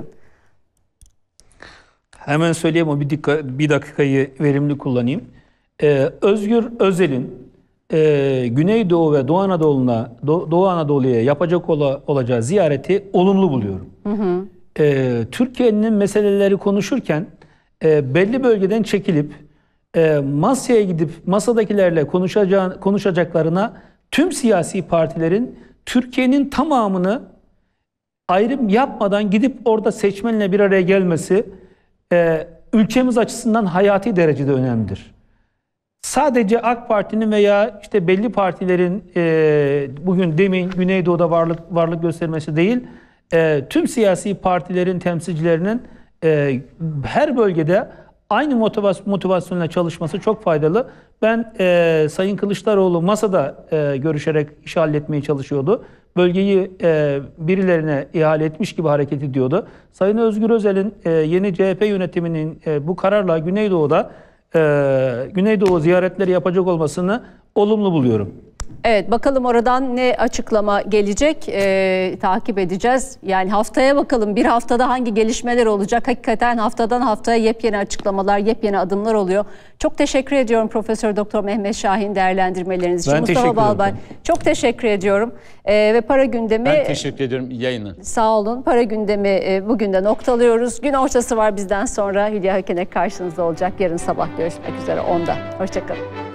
Hemen söyleyeyim, o bir, dikkat, bir dakikayı verimli kullanayım. Ee, Özgür Özel'in Ee, Güneydoğu ve Doğu Anadolu'na Do Doğu Anadolu'ya yapacak ola, olacağı ziyareti olumlu buluyorum. Hı hı. Ee, Türkiye'nin meseleleri konuşurken e, belli bölgeden çekilip e, masaya gidip masadakilerle konuşacağı, konuşacaklarına tüm siyasi partilerin Türkiye'nin tamamını ayrım yapmadan gidip orada seçmenle bir araya gelmesi e, ülkemiz açısından hayati derecede önemlidir. Sadece AK Parti'nin veya işte belli partilerin e, bugün demin Güneydoğu'da varlık varlık göstermesi değil, e, tüm siyasi partilerin temsilcilerinin e, her bölgede aynı motivasyon, motivasyonla çalışması çok faydalı. Ben e, Sayın Kılıçdaroğlu masada e, görüşerek iş halletmeye çalışıyordu. Bölgeyi e, birilerine ihale etmiş gibi hareket ediyordu. Sayın Özgür Özel'in e, yeni C H P yönetiminin e, bu kararla Güneydoğu'da Ee, Güneydoğu ziyaretleri yapacak olmasını olumlu buluyorum. Evet, bakalım oradan ne açıklama gelecek, ee, takip edeceğiz. Yani haftaya bakalım, bir haftada hangi gelişmeler olacak. Hakikaten haftadan haftaya yepyeni açıklamalar, yepyeni adımlar oluyor. Çok teşekkür ediyorum Profesör Doktor Mehmet Şahin değerlendirmeleriniz için. Ben Mustafa Balbay, çok teşekkür ediyorum. Ee, ve para gündemi... Ben teşekkür ediyorum yayını. Sağ olun. Para gündemi e, bugün de noktalıyoruz. Gün ortası var bizden sonra. Hülya Hökenek karşınızda olacak. Yarın sabah görüşmek üzere onda. Hoşçakalın.